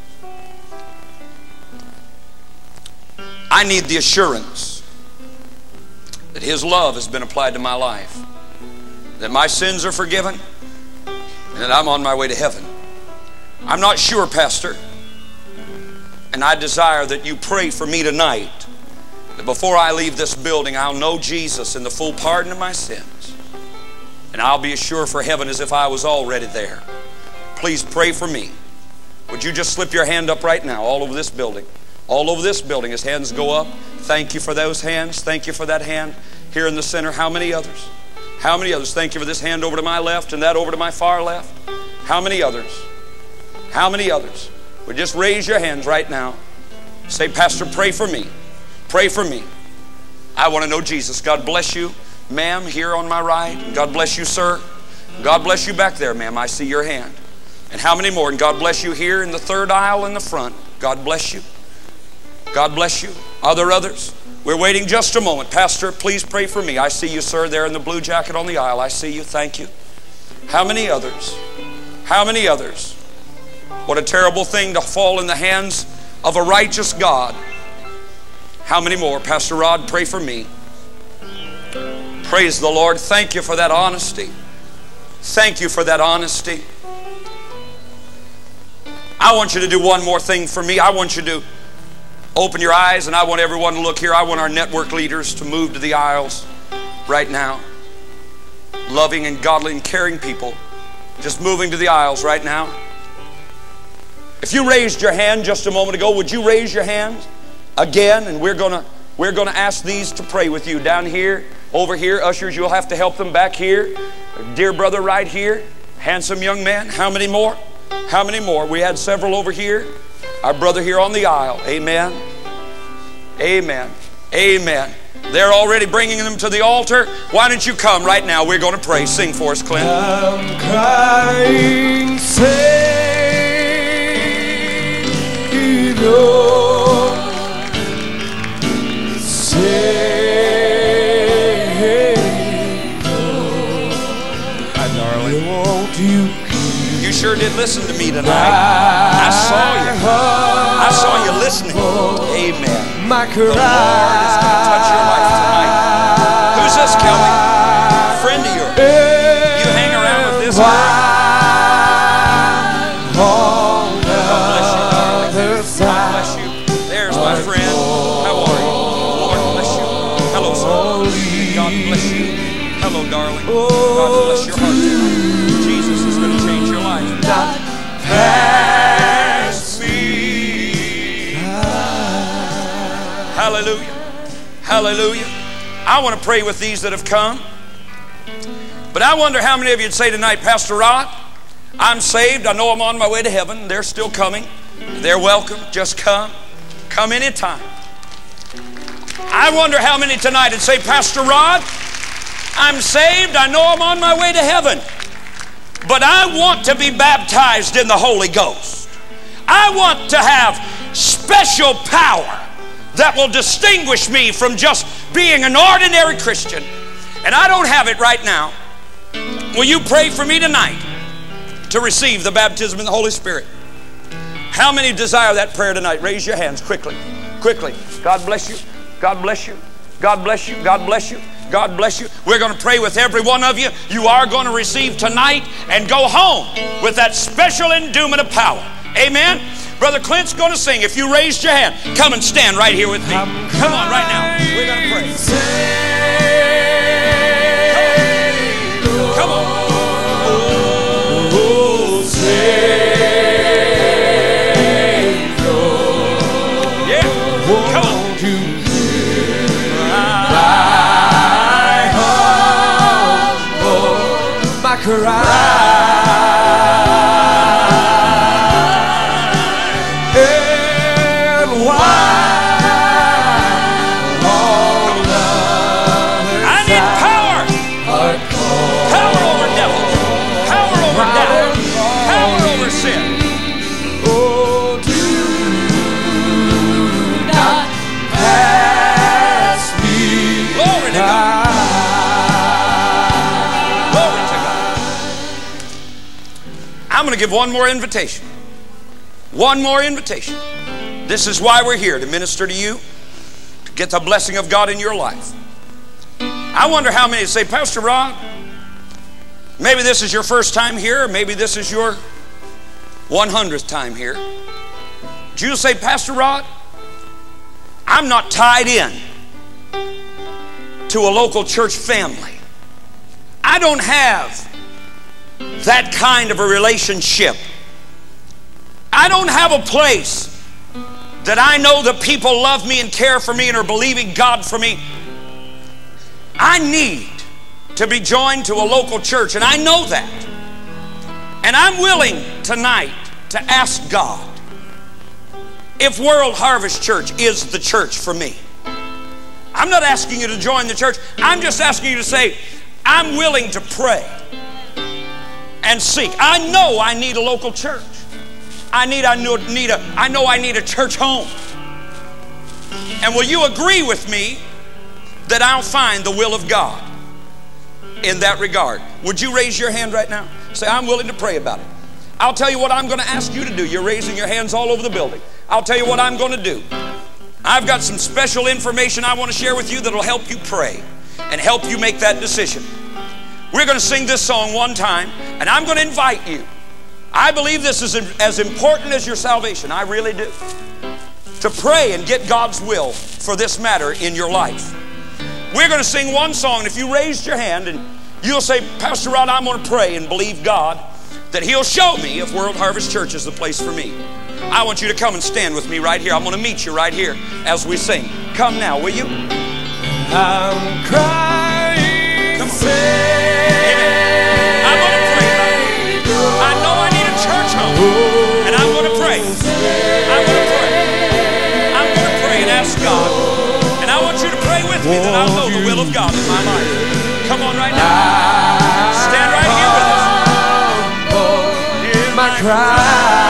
I need the assurance that His love has been applied to my life, that my sins are forgiven, and that I'm on my way to heaven. I'm not sure, Pastor, and I desire that you pray for me tonight, that before I leave this building, I'll know Jesus in the full pardon of my sins, and I'll be as sure for heaven as if I was already there. Please pray for me. Would you just slip your hand up right now, all over this building? All over this building, as hands go up. Thank you for those hands. Thank you for that hand here in the center. How many others? How many others? Thank you for this hand over to my left and that over to my far left. How many others? How many others? Would just raise your hands right now. Say, Pastor, pray for me. Pray for me. I want to know Jesus. God bless you, ma'am, here on my right. God bless you, sir. God bless you back there, ma'am. I see your hand. And how many more? And God bless you here in the third aisle in the front. God bless you. God bless you. Are there others? We're waiting just a moment. Pastor, please pray for me. I see you, sir, there in the blue jacket on the aisle. I see you. Thank you. How many others? How many others? What a terrible thing to fall in the hands of a righteous God. How many more? Pastor Rod, pray for me. Praise the Lord. Thank you for that honesty. Thank you for that honesty. I want you to do one more thing for me. I want you to open your eyes, and I want everyone to look here. I want our network leaders to move to the aisles right now. Loving and godly and caring people just moving to the aisles right now. If you raised your hand just a moment ago, would you raise your hand again? And we're gonna we're gonna ask these to pray with you down here, over here. Ushers, you'll have to help them back here. Dear brother right here, handsome young man. How many more? How many more? We had several over here. Our brother here on the aisle. Amen. Amen. Amen. They're already bringing them to the altar. Why don't you come right now? We're going to pray. Sing for us, Clint. I'm crying, Savior, Savior. Hi, darling. Won't you You sure did listen to me tonight. I saw you. I saw you listening. Amen. My The Lord is going to touch your life tonight. Who's this, Kelly? A friend of yours. You hang around with this guy. God bless you, darling. God bless you. There's my friend. How are you? Lord bless you. Hello, sir. God bless you. Hello, darling. God bless your heart tonight. Jesus is going to change your life. pass me. Hallelujah. Hallelujah. I want to pray with these that have come. But I wonder how many of you would say tonight, Pastor Rod, I'm saved. I know I'm on my way to heaven. They're still coming. They're welcome. Just come. Come anytime. I wonder how many tonight would say, Pastor Rod, I'm saved. I know I'm on my way to heaven. But I want to be baptized in the Holy Ghost. I want to have special power that will distinguish me from just being an ordinary Christian. And I don't have it right now. Will you pray for me tonight to receive the baptism in the Holy Spirit? How many desire that prayer tonight? Raise your hands quickly. Quickly. God bless you. God bless you. God bless you. God bless you. God bless you. We're going to pray with every one of you. You are going to receive tonight and go home with that special endowment of power. Amen. Brother Clint's going to sing. If you raised your hand, come and stand right here with me. Come on, right now. We're going to pray. Come on. Oh, Savior. Yeah. Come on. My cry, and why all others I need power. are cold. Power over devils. Power over doubt. Power over sin. Oh, do not pass me Glory to God. I'm going to give one more invitation. One more invitation. This is why we're here, to minister to you, to get the blessing of God in your life. I wonder how many say, Pastor Rod, maybe this is your first time here, or maybe this is your one hundredth time here. But you'll say, Pastor Rod, I'm not tied in to a local church family. I don't have that kind of a relationship. I don't have a place that I know that people love me and care for me and are believing God for me. I need to be joined to a local church, and I know that. And I'm willing tonight to ask God if World Harvest Church is the church for me. I'm not asking you to join the church. I'm just asking you to say, I'm willing to pray and seek. I know I need a local church. I need, I know, need a, I know I need a church home. And will you agree with me that I'll find the will of God in that regard? Would you raise your hand right now? Say, I'm willing to pray about it. I'll tell you what I'm going to ask you to do. You're raising your hands all over the building. I'll tell you what I'm going to do. I've got some special information I want to share with you that will help you pray and help you make that decision. We're going to sing this song one time, and I'm going to invite you. I believe this is as important as your salvation. I really do. To pray and get God's will for this matter in your life. We're going to sing one song, and if you raised your hand and you'll say, Pastor Rod, I'm going to pray and believe God that He'll show me if World Harvest Church is the place for me. I want you to come and stand with me right here. I'm going to meet you right here as we sing. Come now, will you? I'm crying. Come on. I'm going to pray. I know I need a church home, and I'm going to pray. I'm going to pray. I'm going to pray and ask God. And I want you to pray with me that I'll know the will of God in my life. Come on right now. Stand right here with us. My cry.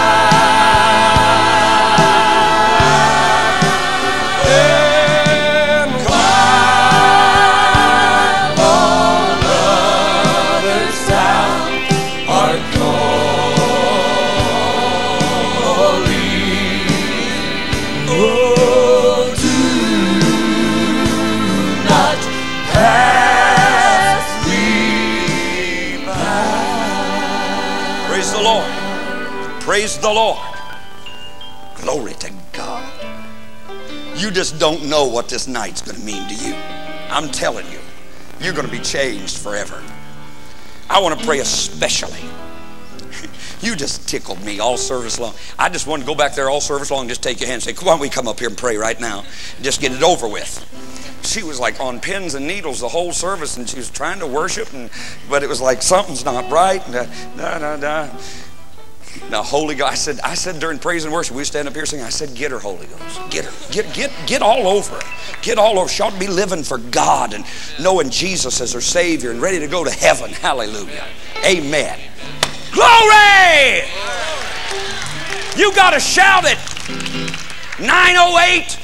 Praise the Lord. Glory to God. You just don't know what this night's going to mean to you. I'm telling you, you're going to be changed forever. I want to pray especially. You just tickled me all service long. I just want to go back there all service long and just take your hand and say, why don't we come up here and pray right now and just get it over with. She was like on pins and needles the whole service, and she was trying to worship, and but it was like something's not right. And, uh, da, da, da. Now, Holy Ghost, I said, I said during praise and worship, we stand up here singing, I said, get her, Holy Ghost. Get her. Get, get, get all over her. Get all over. She ought to be living for God and knowing Jesus as her Savior and ready to go to heaven. Hallelujah. Amen. Glory! You got to shout it. nine oh eight.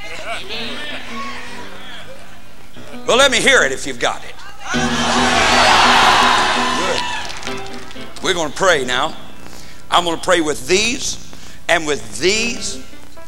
Well, let me hear it if you've got it. Good. We're going to pray now. I'm going to pray with these and with these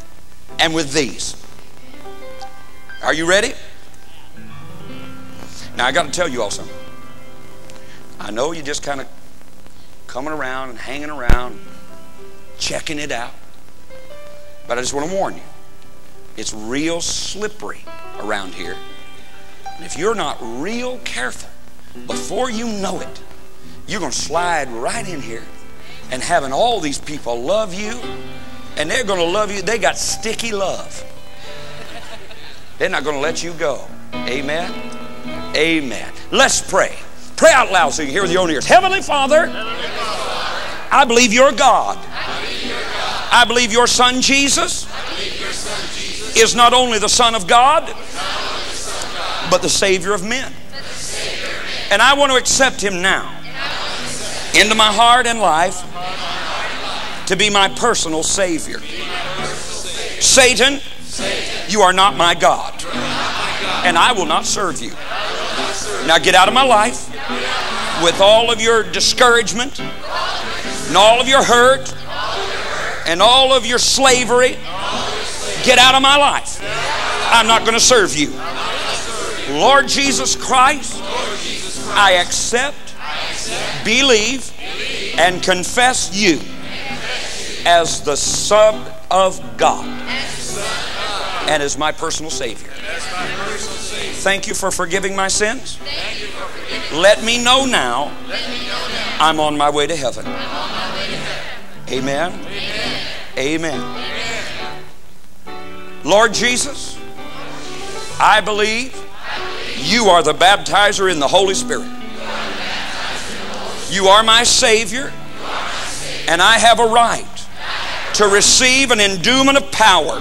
and with these. Are you ready? Now I got to tell you all something. I know you just kind of coming around and hanging around, checking it out. But I just want to warn you, it's real slippery around here. And if you're not real careful, before you know it, you're going to slide right in here and having all these people love you, and they're going to love you. They got sticky love. They're not going to let you go. Amen? Amen. Let's pray. Pray out loud so you can hear with your own ears. Heavenly Father, Heavenly Father, I believe you're God. I believe you're God. I believe your Son Jesus, I believe your Son Jesus is not only the Son of God, is not only the Son of God, but the Savior of men. but the Savior of men. And I want to accept him now And I want to accept into my heart and life my heart and life to be my personal Savior. to be my personal Savior. Satan, Satan, you are not my God, you are not my God. and I will not serve you. I will not serve Now get out of my life with all of your discouragement and all of your hurt and all of your slavery. Get out of my life. I'm not going to serve you. Lord Jesus Christ, I accept, believe, and confess you as the Son of God and as my personal Savior. Thank you for forgiving my sins. Let me know now I'm on my way to heaven. Amen. Amen. Lord Jesus, I believe you are the baptizer in the Holy Spirit. You are my Savior, and I have a right to receive an endowment of power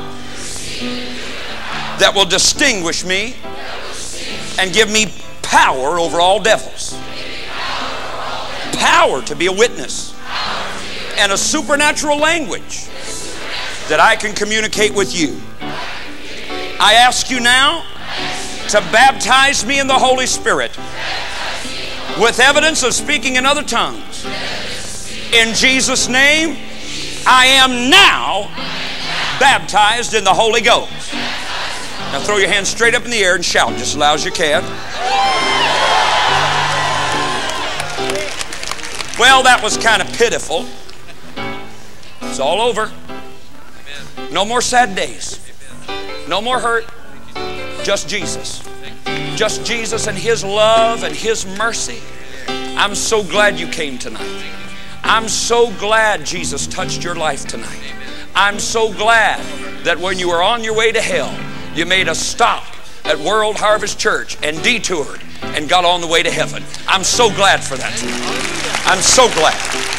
that will distinguish me and give me power over all devils. Power to be a witness and a supernatural language that I can communicate with you. I ask you now to baptize me in the Holy Spirit with evidence of speaking in other tongues. In Jesus' name, I am now baptized in the Holy Ghost. Now throw your hands straight up in the air and shout just as loud as you can. Well, that was kind of pitiful. It's all over. No more sad days. No more hurt. Just Jesus. Just Jesus and His love and His mercy. I'm so glad you came tonight. I'm so glad Jesus touched your life tonight. I'm so glad that when you were on your way to hell, you made a stop at World Harvest Church and detoured and got on the way to heaven. I'm so glad for that tonight. I'm so glad.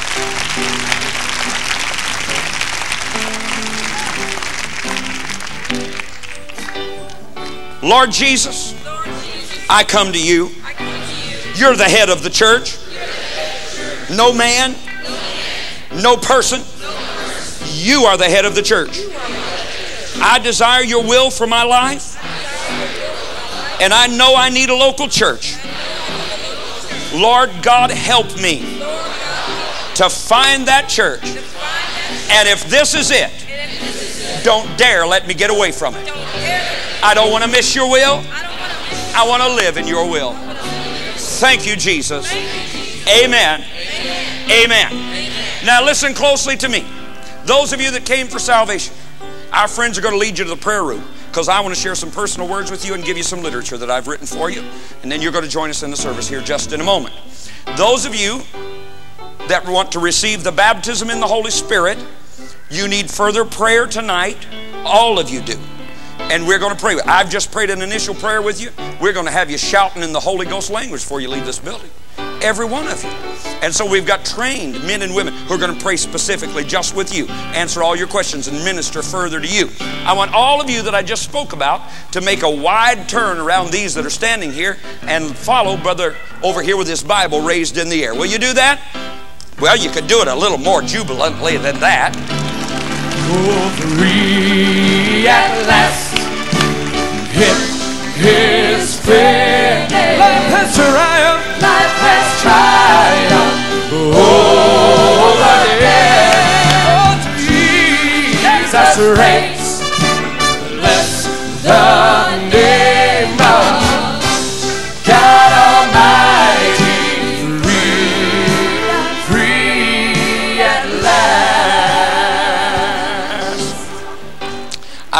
Lord Jesus, I come to you. You're the head of the church. No man, no person. You are the head of the church. I desire your will for my life, and I know I need a local church. Lord God, help me to find that church, and if this is it, don't dare let me get away from it. I don't want to miss your will. I want to live in your will. Thank you, Jesus. Amen. Amen. Now listen closely to me. Those of you that came for salvation, our friends are going to lead you to the prayer room because I want to share some personal words with you and give you some literature that I've written for you. And then you're going to join us in the service here just in a moment. Those of you that want to receive the baptism in the Holy Spirit, you need further prayer tonight. All of you do. And we're going to pray. I've just prayed an initial prayer with you. We're going to have you shouting in the Holy Ghost language before you leave this building. Every one of you. And so we've got trained men and women who are going to pray specifically just with you, answer all your questions, and minister further to you. I want all of you that I just spoke about to make a wide turn around these that are standing here and follow brother over here with his Bible raised in the air. Will you do that? Well, you could do it a little more jubilantly than that. Oh, free at last, hip his friend. Life has triumphed, life has triumphed over death. Oh, Jesus reigns, bless the name of God.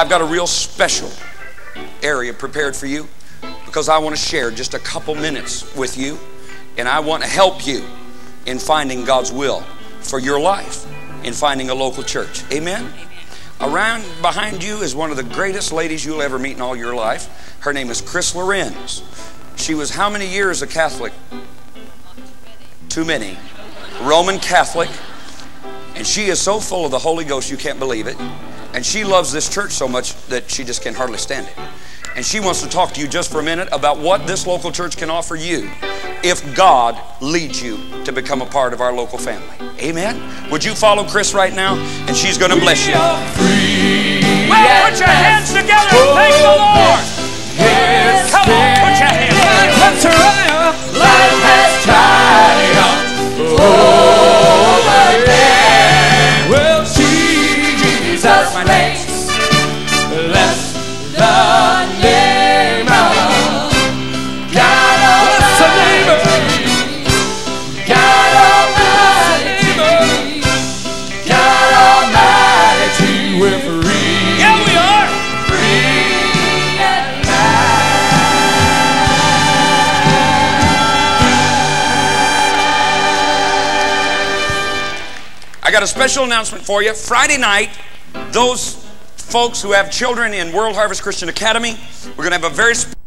I've got a real special area prepared for you because I want to share just a couple minutes with you, and I want to help you in finding God's will for your life, in finding a local church. Amen? Around behind you is one of the greatest ladies you'll ever meet in all your life. Her name is Chris Lorenz. She was how many years a Catholic? Too many. Roman Catholic. And she is so full of the Holy Ghost you can't believe it. And she loves this church so much that she just can hardly stand it. And she wants to talk to you just for a minute about what this local church can offer you if God leads you to become a part of our local family. Amen? Would you follow Chris right now? And she's going to bless you. Well, put your hands together and thank the Lord. Yes, Come on, put your hands together. Let's triumph. Life has triumphed over death. Well, Jesus makes bless the name of God Almighty. God Almighty. God Almighty. We're free. Yeah, we are. Free at last. I got a special announcement for you. Friday night, those folks who have children in World Harvest Christian Academy, we're going to have a very special